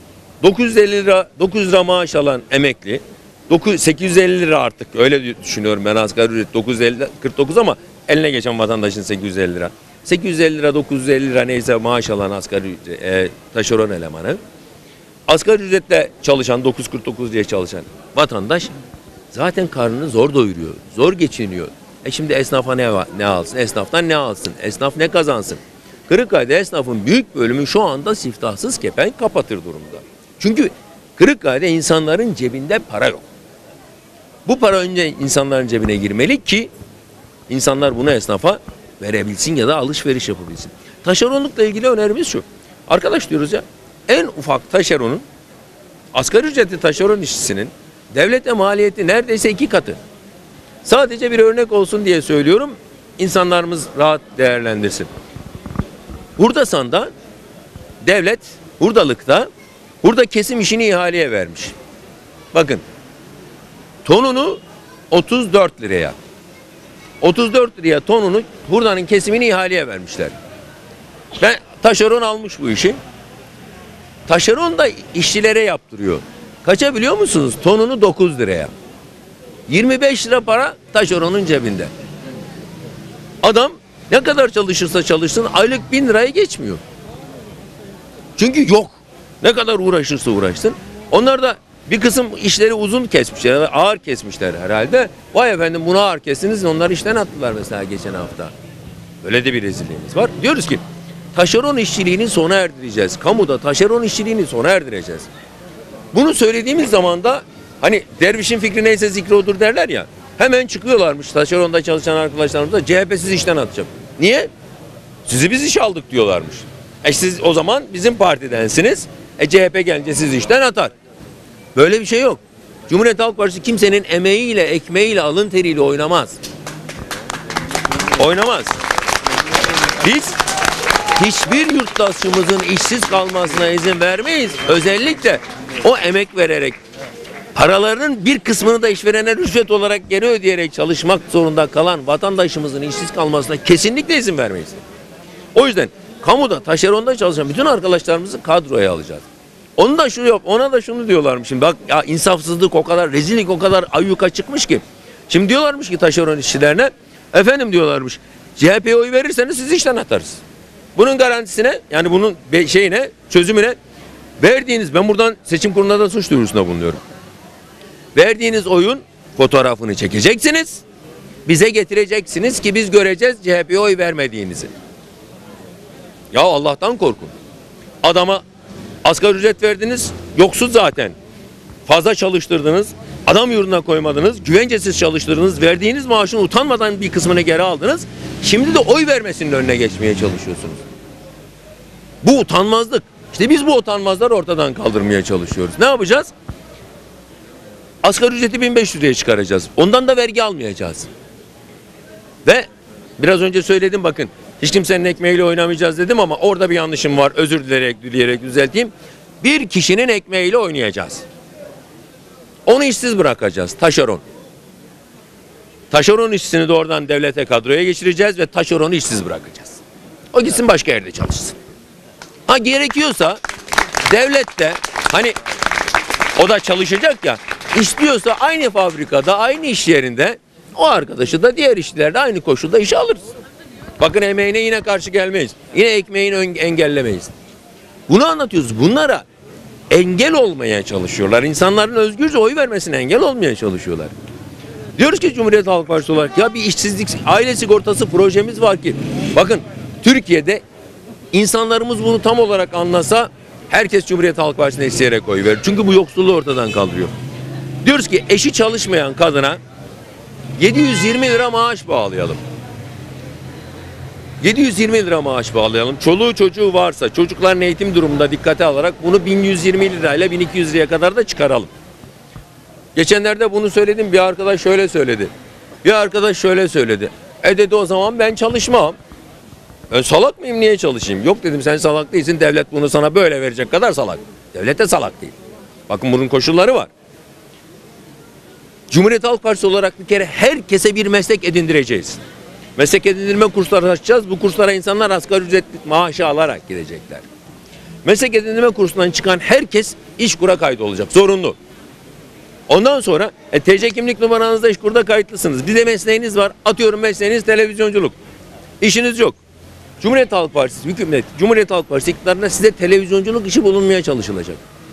900 lira maaş alan emekli, 850 lira artık öyle düşünüyorum ben, asgari ücret 949 ama eline geçen vatandaşın 850 lira. 850 lira 950 lira neyse maaş alan asgari taşeron elemanı, asgari ücretle çalışan 949 diye çalışan vatandaş zaten karnını zor doyuruyor, zor geçiniyor. Şimdi esnafa ne alsın, esnaftan ne alsın, esnaf ne kazansın? Kırıkkale'de esnafın büyük bölümü şu anda siftahsız kepenk kapatır durumda. Çünkü Kırıkkale'de insanların cebinde para yok. Bu para önce insanların cebine girmeli ki insanlar bunu esnafa verebilsin ya da alışveriş yapabilsin. Taşeronlukla ilgili önerimiz şu. Arkadaş diyoruz ya, en ufak taşeronun, asgari ücretli taşeron işçisinin devlete maliyeti neredeyse 2 katı. Sadece bir örnek olsun diye söylüyorum. İnsanlarımız rahat değerlendirsin. Hurdasan'da devlet hurdalıkta hurda kesim işini ihaleye vermiş. Bakın, tonunu 34 liraya. 34 liraya tonunu hurdanın kesimini ihaleye vermişler. Ve taşeron almış bu işi. Taşeron da işçilere yaptırıyor. Kaça biliyor musunuz? Tonunu 9 liraya. 25 lira para taşeronun cebinde. Adam ne kadar çalışırsa çalışsın aylık 1000 liraya geçmiyor. Çünkü yok. Ne kadar uğraşırsa uğraşsın. Onlar da bir kısım işleri uzun kesmişler, ağır kesmişler herhalde. Vay efendim, bunu ağır kestiniz, onları işten attılar mesela geçen hafta. Böyle de bir rezilliğimiz var. Diyoruz ki taşeron işçiliğini sona erdireceğiz. Kamuda taşeron işçiliğini sona erdireceğiz. Bunu söylediğimiz zaman da hani dervişin fikri neyse zikri odur derler ya. Hemen çıkıyorlarmış taşeronda çalışan arkadaşlarımız da, CHP sizi işten atacak. Niye? Sizi biz iş aldık diyorlarmış. Siz o zaman bizim partidensiniz. CHP gelince sizi işten atar. Böyle bir şey yok. Cumhuriyet Halk Partisi kimsenin emeğiyle, ekmeğiyle, alın teriyle oynamaz. Oynamaz. Biz hiçbir yurttaşımızın işsiz kalmasına izin vermeyiz. Özellikle o emek vererek, paralarının bir kısmını da işverene rüşvet olarak geri ödeyerek çalışmak zorunda kalan vatandaşımızın işsiz kalmasına kesinlikle izin vermeyiz. O yüzden kamuda, taşeronda çalışan bütün arkadaşlarımızı kadroya alacağız. Onu da şunu yap, ona da şunu diyorlarmış. Şimdi bak ya, insafsızlık o kadar, rezillik o kadar ayyuka çıkmış ki. Şimdi diyorlarmış ki taşeron işçilerine, efendim diyorlarmış, CHP'ye oy verirseniz sizi işten atarız. Bunun garantisine, yani bunun çözümüne verdiğiniz, ben buradan seçim kuruluna da suç duyurusunda bulunuyorum. Verdiğiniz oyun fotoğrafını çekeceksiniz, bize getireceksiniz ki biz göreceğiz CHP'ye oy vermediğinizi. Ya Allah'tan korkun. Adama asgari ücret verdiniz, yoksuz zaten. Fazla çalıştırdınız, adam yurduna koymadınız, güvencesiz çalıştırdınız, verdiğiniz maaşın utanmadan bir kısmını geri aldınız. Şimdi de oy vermesinin önüne geçmeye çalışıyorsunuz. Bu utanmazlık. İşte biz bu utanmazları ortadan kaldırmaya çalışıyoruz. Ne yapacağız? Asgari ücreti 1500 liraya çıkaracağız. Ondan da vergi almayacağız. Ve biraz önce söyledim, bakın, hiç kimsenin ekmeğiyle oynamayacağız dedim ama orada bir yanlışım var. Özür dileyerek düzelteyim. Bir kişinin ekmeğiyle oynayacağız. Onu işsiz bırakacağız. Taşeron. Taşeron işçisini de oradan devlete, kadroya geçireceğiz ve taşeronu işsiz bırakacağız. O gitsin başka yerde çalışsın. Ha gerekiyorsa devlet de, hani o da çalışacak ya, istiyorsa aynı fabrikada, aynı iş yerinde o arkadaşı da diğer işçilerde aynı koşulda işe alırız. Bakın, emeğine yine karşı gelmeyiz. Yine ekmeğini engellemeyiz. Bunu anlatıyoruz. Bunlara engel olmaya çalışıyorlar. İnsanların özgürce oy vermesine engel olmaya çalışıyorlar. Diyoruz ki Cumhuriyet Halk Partisi olarak, ya bir işsizlik aile sigortası projemiz var ki, bakın Türkiye'de insanlarımız bunu tam olarak anlasa herkes Cumhuriyet Halk Partisi'ne isteyerek oy verir. Çünkü bu yoksulluğu ortadan kaldırıyor. Diyoruz ki eşi çalışmayan kadına 720 lira maaş bağlayalım. 720 lira maaş bağlayalım. Çoluğu çocuğu varsa çocukların eğitim durumunda dikkate alarak bunu 1120 lirayla 1200 liraya kadar da çıkaralım. Geçenlerde bunu söyledim. Bir arkadaş şöyle söyledi. Bir arkadaş şöyle söyledi. Dedi o zaman ben çalışmam. Ben salak mıyım, niye çalışayım? Yok dedim, sen salak değilsin. Devlet bunu sana böyle verecek kadar salak. Devlet de salak değil. Bakın bunun koşulları var. Cumhuriyet Halk Partisi olarak bir kere herkese bir meslek edindireceğiz. Meslek edindirme kursları açacağız. Bu kurslara insanlar asgari ücretli maaşı alarak gidecekler. Meslek edindirme kursundan çıkan herkes İşkur'a kaydolacak. Zorunlu. Ondan sonra TC kimlik numaranızda İşkur'da kayıtlısınız. Bir de mesleğiniz var. Atıyorum mesleğiniz televizyonculuk. İşiniz yok. Cumhuriyet Halk Partisi, hükümet, Cumhuriyet Halk Partisi iktidarında size televizyonculuk işi bulunmaya çalışılacak.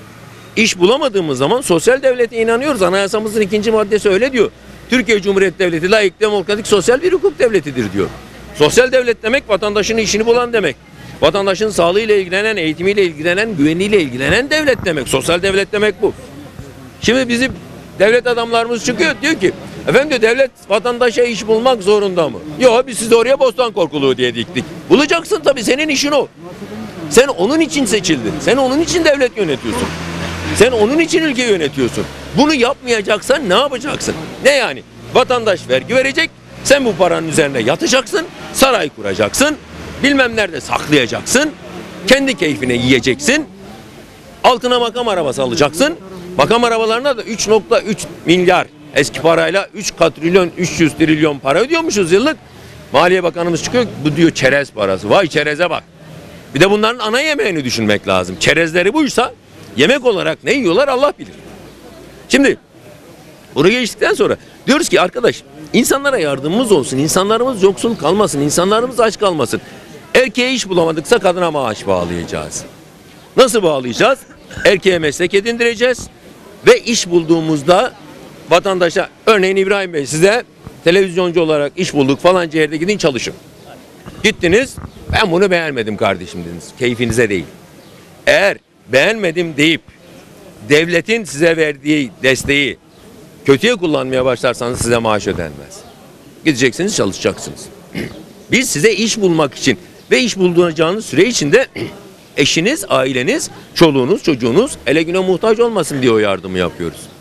İş bulamadığımız zaman sosyal devlete inanıyoruz. Anayasamızın 2. maddesi öyle diyor. Türkiye Cumhuriyeti Devleti layık, demokratik, sosyal bir hukuk devletidir diyor. Sosyal devlet demek vatandaşın işini bulan demek. Vatandaşın sağlığıyla ilgilenen, eğitimiyle ilgilenen, güveniyle ilgilenen devlet demek. Sosyal devlet demek bu. Şimdi bizim devlet adamlarımız çıkıyor, diyor ki efendim diyor, devlet vatandaşa iş bulmak zorunda mı? Yok, biz sizi oraya bostan korkuluğu diye diktik. Bulacaksın tabii, senin işin o. Sen onun için seçildin. Sen onun için devlet yönetiyorsun. Sen onun için ülke yönetiyorsun. Bunu yapmayacaksan ne yapacaksın? Ne yani? Vatandaş vergi verecek, sen bu paranın üzerine yatacaksın, saray kuracaksın, bilmem nerede saklayacaksın, kendi keyfine yiyeceksin, altına makam arabası alacaksın. Makam arabalarına da 3.3 milyar eski parayla 3 katrilyon 300 trilyon para ödüyormuşuz yıllık. Maliye Bakanımız çıkıyor, bu diyor çerez parası. Vay çereze bak. Bir de bunların ana yemeğini düşünmek lazım. Çerezleri buysa yemek olarak ne yiyorlar Allah bilir. Şimdi buraya geçtikten sonra diyoruz ki arkadaş, insanlara yardımımız olsun, insanlarımız yoksul kalmasın, insanlarımız aç kalmasın. Erkeğe iş bulamadıksa kadına maaş bağlayacağız. Nasıl bağlayacağız? Erkeğe meslek edindireceğiz ve iş bulduğumuzda vatandaşa, örneğin İbrahim Bey, size televizyoncu olarak iş bulduk falanca yerde, gidin çalışın. Gittiniz, ben bunu beğenmedim kardeşim dediniz, keyfinize değil. Eğer beğenmedim deyip devletin size verdiği desteği kötüye kullanmaya başlarsanız size maaş ödenmez. Gideceksiniz, çalışacaksınız. Biz size iş bulmak için ve iş bulacağınız süre içinde eşiniz, aileniz, çoluğunuz, çocuğunuz ele güne muhtaç olmasın diye o yardımı yapıyoruz.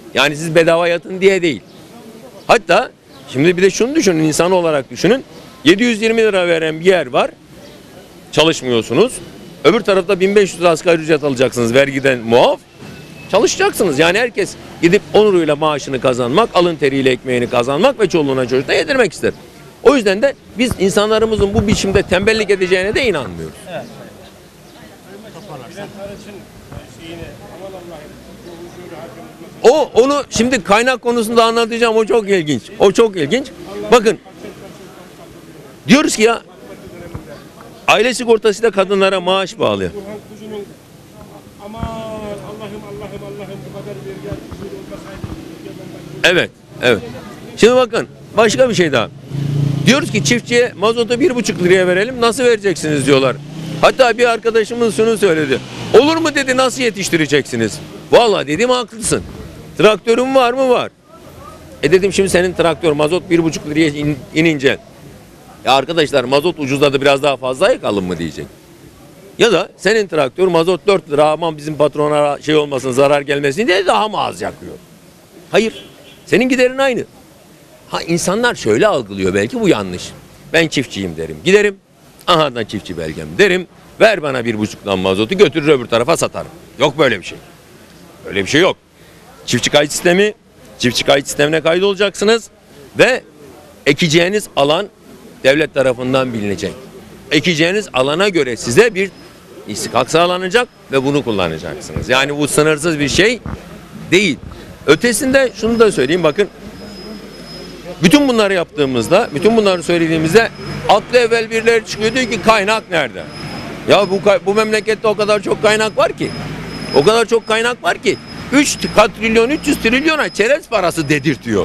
Yani siz bedava yatın diye değil. Hatta şimdi bir de şunu düşünün, insan olarak düşünün. 720 lira veren bir yer var. Çalışmıyorsunuz. Öbür tarafta 1500 lira asgari ücret alacaksınız vergiden muaf. Çalışacaksınız. Yani herkes gidip onuruyla maaşını kazanmak, alın teriyle ekmeğini kazanmak ve çoluğuna çocuğuna yedirmek ister. O yüzden de biz insanlarımızın bu biçimde tembellik edeceğine de inanmıyoruz. Evet. Onu şimdi kaynak konusunda anlatacağım. O çok ilginç. O çok ilginç. Bakın. Diyoruz ki ya aile sigortasıyla kadınlara maaş bağlıyor. Aman Allah'ım bu kadar vergi Evet, evet. Şimdi bakın başka bir şey daha. Diyoruz ki çiftçiye mazotu 1,5 liraya verelim. Nasıl vereceksiniz diyorlar. Hatta bir arkadaşımız şunu söyledi. Olur mu dedi, nasıl yetiştireceksiniz? Vallahi dedim haklısın. Traktörün var mı? Var. Dedim şimdi senin traktör mazot 1,5 liraya inince ya arkadaşlar mazot ucuzladı biraz daha fazla yakalım mı diyecek. Ya da senin traktör mazot 4 lira aman bizim patrona şey olmasın zarar gelmesin diye daha mı az yakıyor? Hayır. Senin giderin aynı. Ha insanlar şöyle algılıyor, belki bu yanlış. Ben çiftçiyim derim. Giderim. Aha da çiftçi belgem derim. Ver bana 1,5'dan mazotu, götürür öbür tarafa satarım. Yok böyle bir şey. Öyle bir şey yok. Çiftçi kayıt sistemine kaydolacaksınız ve ekeceğiniz alan devlet tarafından bilinecek. Ekeceğiniz alana göre size bir istikak sağlanacak ve bunu kullanacaksınız. Yani bu sınırsız bir şey değil. Ötesinde şunu da söyleyeyim, bakın. Bütün bunları yaptığımızda, bütün bunları söylediğimizde aklı evvel birileri çıkıyor diyor ki kaynak nerede? Ya bu memlekette o kadar çok kaynak var ki. O kadar çok kaynak var ki 3 katrilyon 300 trilyona çerez parası dedirtiyor.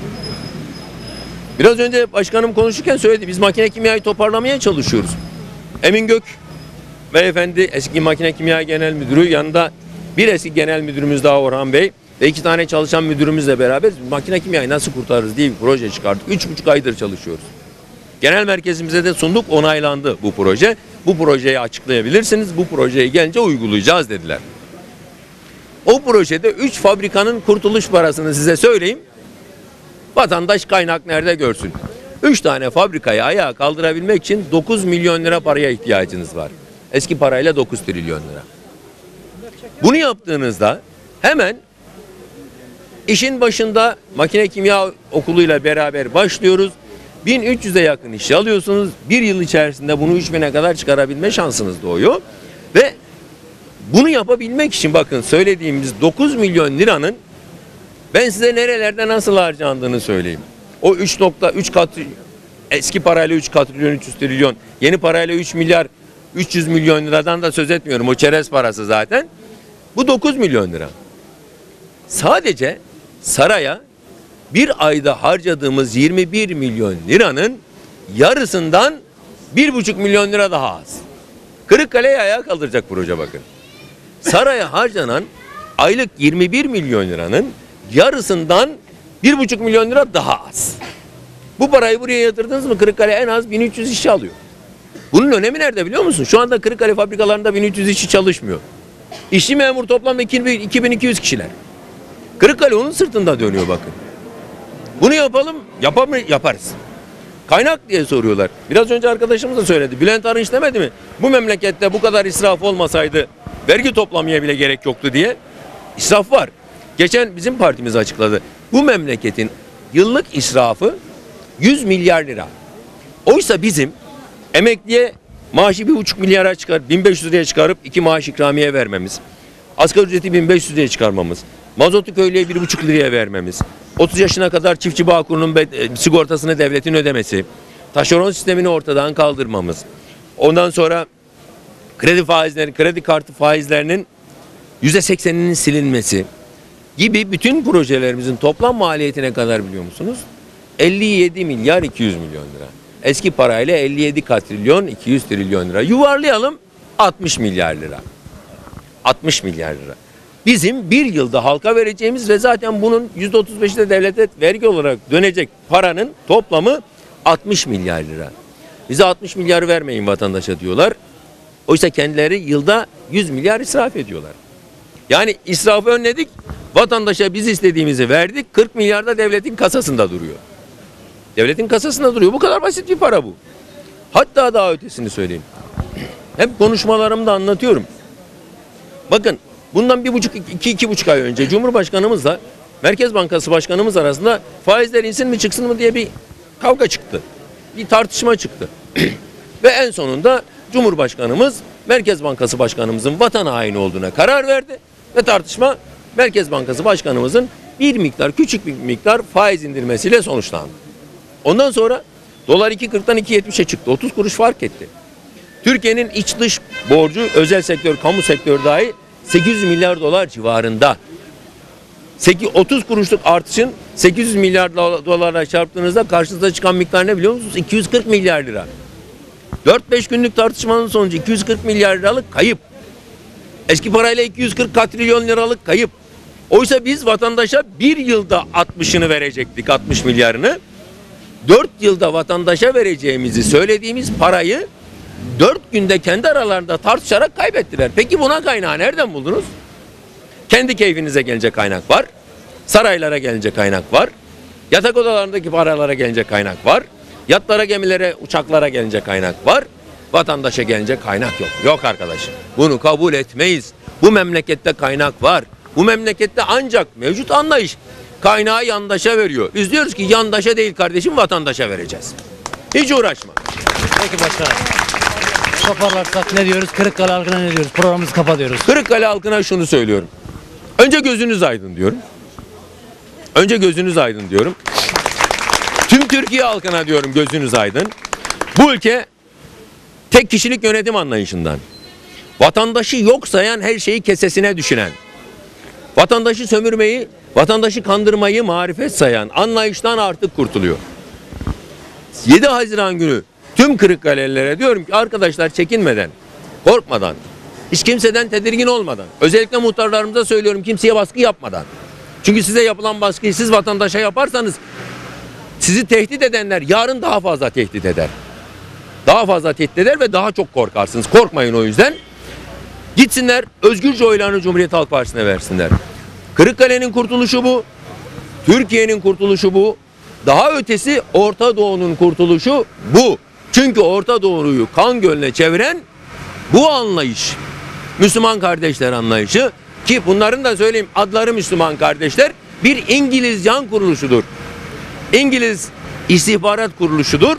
Biraz önce başkanım konuşurken söyledi. Biz makine kimyayı toparlamaya çalışıyoruz. Emin Gök beyefendi eski makine kimya genel müdürü, yanında bir eski genel müdürümüz daha Orhan Bey ve 2 tane çalışan müdürümüzle beraber makine kimyayı nasıl kurtarırız diye bir proje çıkardık. 3,5 aydır çalışıyoruz. Genel merkezimize de sunduk, onaylandı bu proje. Bu projeyi açıklayabilirsiniz, bu projeyi gelince uygulayacağız dediler. O projede 3 fabrikanın kurtuluş parasını size söyleyeyim. Vatandaş kaynak nerede görsün. 3 tane fabrikayı ayağa kaldırabilmek için 9 milyon lira paraya ihtiyacınız var. Eski parayla 9 trilyon lira. Bunu yaptığınızda hemen işin başında makine kimya okuluyla beraber başlıyoruz. 1300'e yakın işçi alıyorsunuz. Bir yıl içerisinde bunu 3000'e kadar çıkarabilme şansınız doğuyor. Ve bunu yapabilmek için bakın söylediğimiz 9 milyon liranın ben size nerelerde nasıl harcandığını söyleyeyim. O 3,3 kat eski parayla 3 katrilyon 300 trilyon, yeni parayla 3 milyar 300 milyon liradan da söz etmiyorum. O çerez parası zaten. Bu 9 milyon lira. Sadece saraya bir ayda harcadığımız 21 milyon liranın yarısından 1,5 milyon lira daha az. Kırıkkale'yi ayağa kaldıracak proje bakın. Saraya harcanan aylık 21 milyon liranın yarısından 1,5 milyon lira daha az. Bu parayı buraya yatırdınız mı Kırıkkale en az 1300 işçi alıyor. Bunun önemi nerede biliyor musun? Şu anda Kırıkkale fabrikalarında 1300 işçi çalışmıyor. İşçi memur toplam 2200 kişiler. Kırıkkale onun sırtında dönüyor bakın. Bunu yapalım, yaparız. Kaynak diye soruyorlar. Biraz önce arkadaşımız da söyledi. Bülent Arınç demedi mi? Bu memlekette bu kadar israf olmasaydı vergi toplamaya bile gerek yoktu diye. İsraf var. Geçen bizim partimiz açıkladı. Bu memleketin yıllık israfı 100 milyar lira. Oysa bizim emekliye maaşı 1,5 milyara 1500 liraya çıkarıp 2 maaş ikramiye vermemiz. Asgari ücreti 1500 liraya çıkarmamız. Mazotu köylüye 1,5 liraya vermemiz. 30 yaşına kadar çiftçi bağ kurunun sigortasını devletin ödemesi. Taşeron sistemini ortadan kaldırmamız. Ondan sonra kredi kartı faizlerinin %80'inin silinmesi gibi bütün projelerimizin toplam maliyetine kadar biliyor musunuz? 57 milyar 200 milyon lira. Eski parayla 57 katrilyon 200 trilyon lira. Yuvarlayalım 60 milyar lira. 60 milyar lira. Bizim bir yılda halka vereceğimiz ve zaten bunun %35'i de devlete vergi olarak dönecek paranın toplamı 60 milyar lira. Bize 60 milyar vermeyin vatandaşa diyorlar. Oysa kendileri yılda 100 milyar israf ediyorlar. Yani israfı önledik, Vatandaşa biz istediğimizi verdik. 40 milyar da devletin kasasında duruyor. Devletin kasasında duruyor. Bu kadar basit bir para bu. Hatta daha ötesini söyleyeyim. Hep konuşmalarımda anlatıyorum. Bakın bundan 2,5 ay önce Cumhurbaşkanımızla Merkez Bankası Başkanımız arasında faizler insin mi çıksın mı diye bir kavga çıktı. Bir tartışma çıktı. Ve en sonunda Cumhurbaşkanımız Merkez Bankası Başkanımızın vatan haini olduğuna karar verdi. Ve tartışma Merkez Bankası Başkanımızın küçük bir miktar faiz indirmesiyle sonuçlandı. Ondan sonra dolar 2.40'dan 2.70'e çıktı. 30 kuruş fark etti. Türkiye'nin iç dış borcu özel sektör, kamu sektörü dahi 800 milyar dolar civarında. 30 kuruşluk artışın 800 milyar dolarla çarptığınızda karşınıza çıkan miktar ne biliyor musunuz? 240 milyar lira. 4-5 günlük tartışmanın sonucu 240 milyar liralık kayıp. Eski parayla 240 katrilyon liralık kayıp. Oysa biz vatandaşa bir yılda 60'ını verecektik, 60 milyarını. 4 yılda vatandaşa vereceğimizi söylediğimiz parayı 4 günde kendi aralarında tartışarak kaybettiler. Peki buna kaynağı nereden buldunuz? Kendi keyfinize gelince kaynak var. Saraylara gelince kaynak var. Yatak odalarındaki paralara gelince kaynak var. Yatlara, gemilere, uçaklara gelince kaynak var. Vatandaşa gelince kaynak yok. Yok arkadaşım. Bunu kabul etmeyiz. Bu memlekette kaynak var. Bu memlekette ancak mevcut anlayış kaynağı yandaşa veriyor. Biz diyoruz ki yandaşa değil kardeşim, vatandaşa vereceğiz. Hiç uğraşma. Peki başkanım. Toparlarsak ne diyoruz? Kırıkkale halkına ne diyoruz? Programımızı kapatıyoruz. Kırıkkale halkına şunu söylüyorum. Önce gözünüz aydın diyorum. Önce gözünüz aydın diyorum. Tüm Türkiye halkına diyorum gözünüz aydın. Bu ülke tek kişilik yönetim anlayışından, vatandaşı yok sayan, her şeyi kesesine düşünen, vatandaşı sömürmeyi, vatandaşı kandırmayı marifet sayan anlayıştan artık kurtuluyor. 7 Haziran günü tüm Kırıkkalelilere diyorum ki arkadaşlar çekinmeden, korkmadan, hiç kimseden tedirgin olmadan, özellikle muhtarlarımıza söylüyorum kimseye baskı yapmadan. Çünkü size yapılan baskıyı siz vatandaşa yaparsanız sizi tehdit edenler yarın daha fazla tehdit eder. Daha fazla tehdit eder ve daha çok korkarsınız. Korkmayın o yüzden. Gitsinler özgürce oylarını Cumhuriyet Halk Partisi'ne versinler. Kırıkkale'nin kurtuluşu bu. Türkiye'nin kurtuluşu bu. Daha ötesi Orta Doğu'nun kurtuluşu bu. Çünkü Orta Doğu'yu kan gölüne çeviren bu anlayış. Müslüman kardeşler anlayışı, ki bunların da söyleyeyim adları Müslüman kardeşler, bir İngiliz yan kuruluşudur. İngiliz istihbarat kuruluşudur.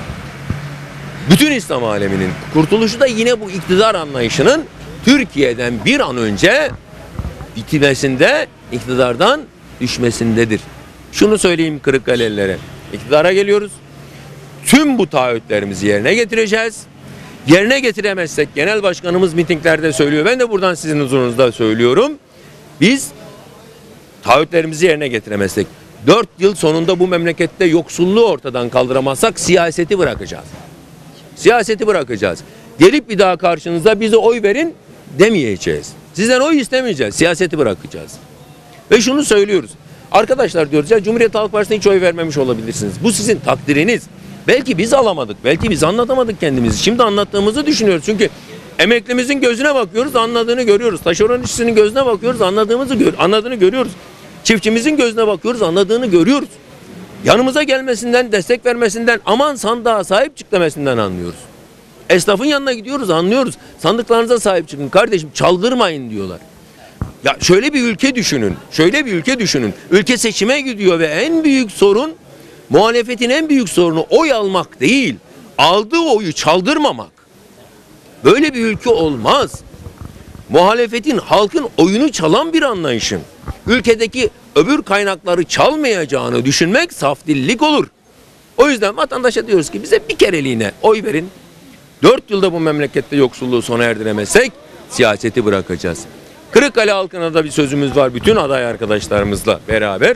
Bütün İslam aleminin kurtuluşu da yine bu iktidar anlayışının Türkiye'den bir an önce bitimesinde, iktidardan düşmesindedir. Şunu söyleyeyim Kırıkkalelilere. İktidara geliyoruz. Tüm bu taahhütlerimizi yerine getireceğiz. Yerine getiremezsek genel başkanımız mitinglerde söylüyor. Ben de buradan sizin huzurunuzda söylüyorum. Biz taahhütlerimizi yerine getiremezsek 4 yıl sonunda bu memlekette yoksulluğu ortadan kaldıramazsak siyaseti bırakacağız. Siyaseti bırakacağız. Gelip bir daha karşınıza bize oy verin demeyeceğiz. Sizden oy istemeyeceğiz. Siyaseti bırakacağız. Ve şunu söylüyoruz. Arkadaşlar diyoruz ya Cumhuriyet Halk Partisi'ne hiç oy vermemiş olabilirsiniz. Bu sizin takdiriniz. Belki biz alamadık. Belki biz anlatamadık kendimizi. Şimdi anlattığımızı düşünüyoruz. Çünkü emeklimizin gözüne bakıyoruz, anladığını görüyoruz. Taşeron işçisinin gözüne bakıyoruz, anladığını görüyoruz. Çiftçimizin gözüne bakıyoruz, anladığını görüyoruz. Yanımıza gelmesinden, destek vermesinden, aman sandığa sahip çık demesinden anlıyoruz. Esnafın yanına gidiyoruz, anlıyoruz. Sandıklarınıza sahip çıkın kardeşim, çaldırmayın diyorlar. Ya şöyle bir ülke düşünün. Şöyle bir ülke düşünün. Ülke seçime gidiyor ve en büyük sorun, muhalefetin en büyük sorunu oy almak değil, aldığı oyu çaldırmamak. Böyle bir ülke olmaz. Muhalefetin halkın oyunu çalan bir anlayışın ülkedeki öbür kaynakları çalmayacağını düşünmek saf dillik olur. O yüzden vatandaşa diyoruz ki bize bir kereliğine oy verin. 4 yılda bu memlekette yoksulluğu sona erdiremezsek siyaseti bırakacağız. Kırıkkale halkına da bir sözümüz var bütün aday arkadaşlarımızla beraber.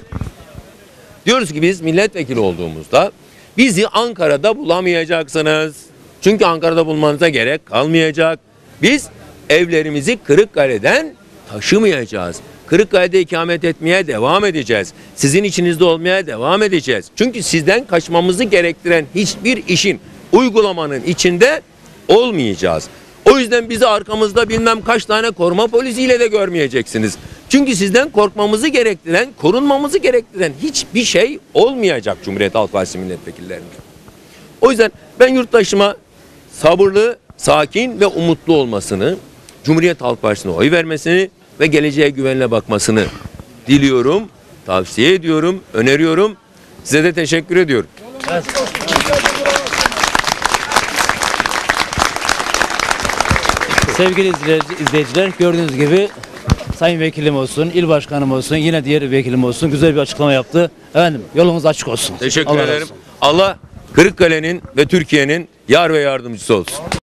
Diyoruz ki biz milletvekili olduğumuzda bizi Ankara'da bulamayacaksınız. Çünkü Ankara'da bulmanıza gerek kalmayacak. Biz evlerimizi Kırıkkale'den taşımayacağız. Kırıkkale'de ikamet etmeye devam edeceğiz. Sizin içinizde olmaya devam edeceğiz. Çünkü sizden kaçmamızı gerektiren hiçbir işin, uygulamanın içinde olmayacağız. O yüzden bizi arkamızda bilmem kaç tane koruma polisiyle de görmeyeceksiniz. Çünkü sizden korkmamızı gerektiren, korunmamızı gerektiren hiçbir şey olmayacak Cumhuriyet Halk Partisi milletvekillerinde. O yüzden ben yurttaşıma sabırlı, sakin ve umutlu olmasını, Cumhuriyet Halk Partisi'ne oy vermesini ve geleceğe güvenle bakmasını diliyorum, tavsiye ediyorum, öneriyorum. Size de teşekkür ediyorum. Sevgili izleyiciler, gördüğünüz gibi Sayın Vekilim olsun, il başkanım olsun, yine diğer vekilim olsun güzel bir açıklama yaptı. Efendim yolunuz açık olsun. Teşekkür Allah razı ederim. olsun. Allah Kırıkkale'nin ve Türkiye'nin yar ve yardımcısı olsun.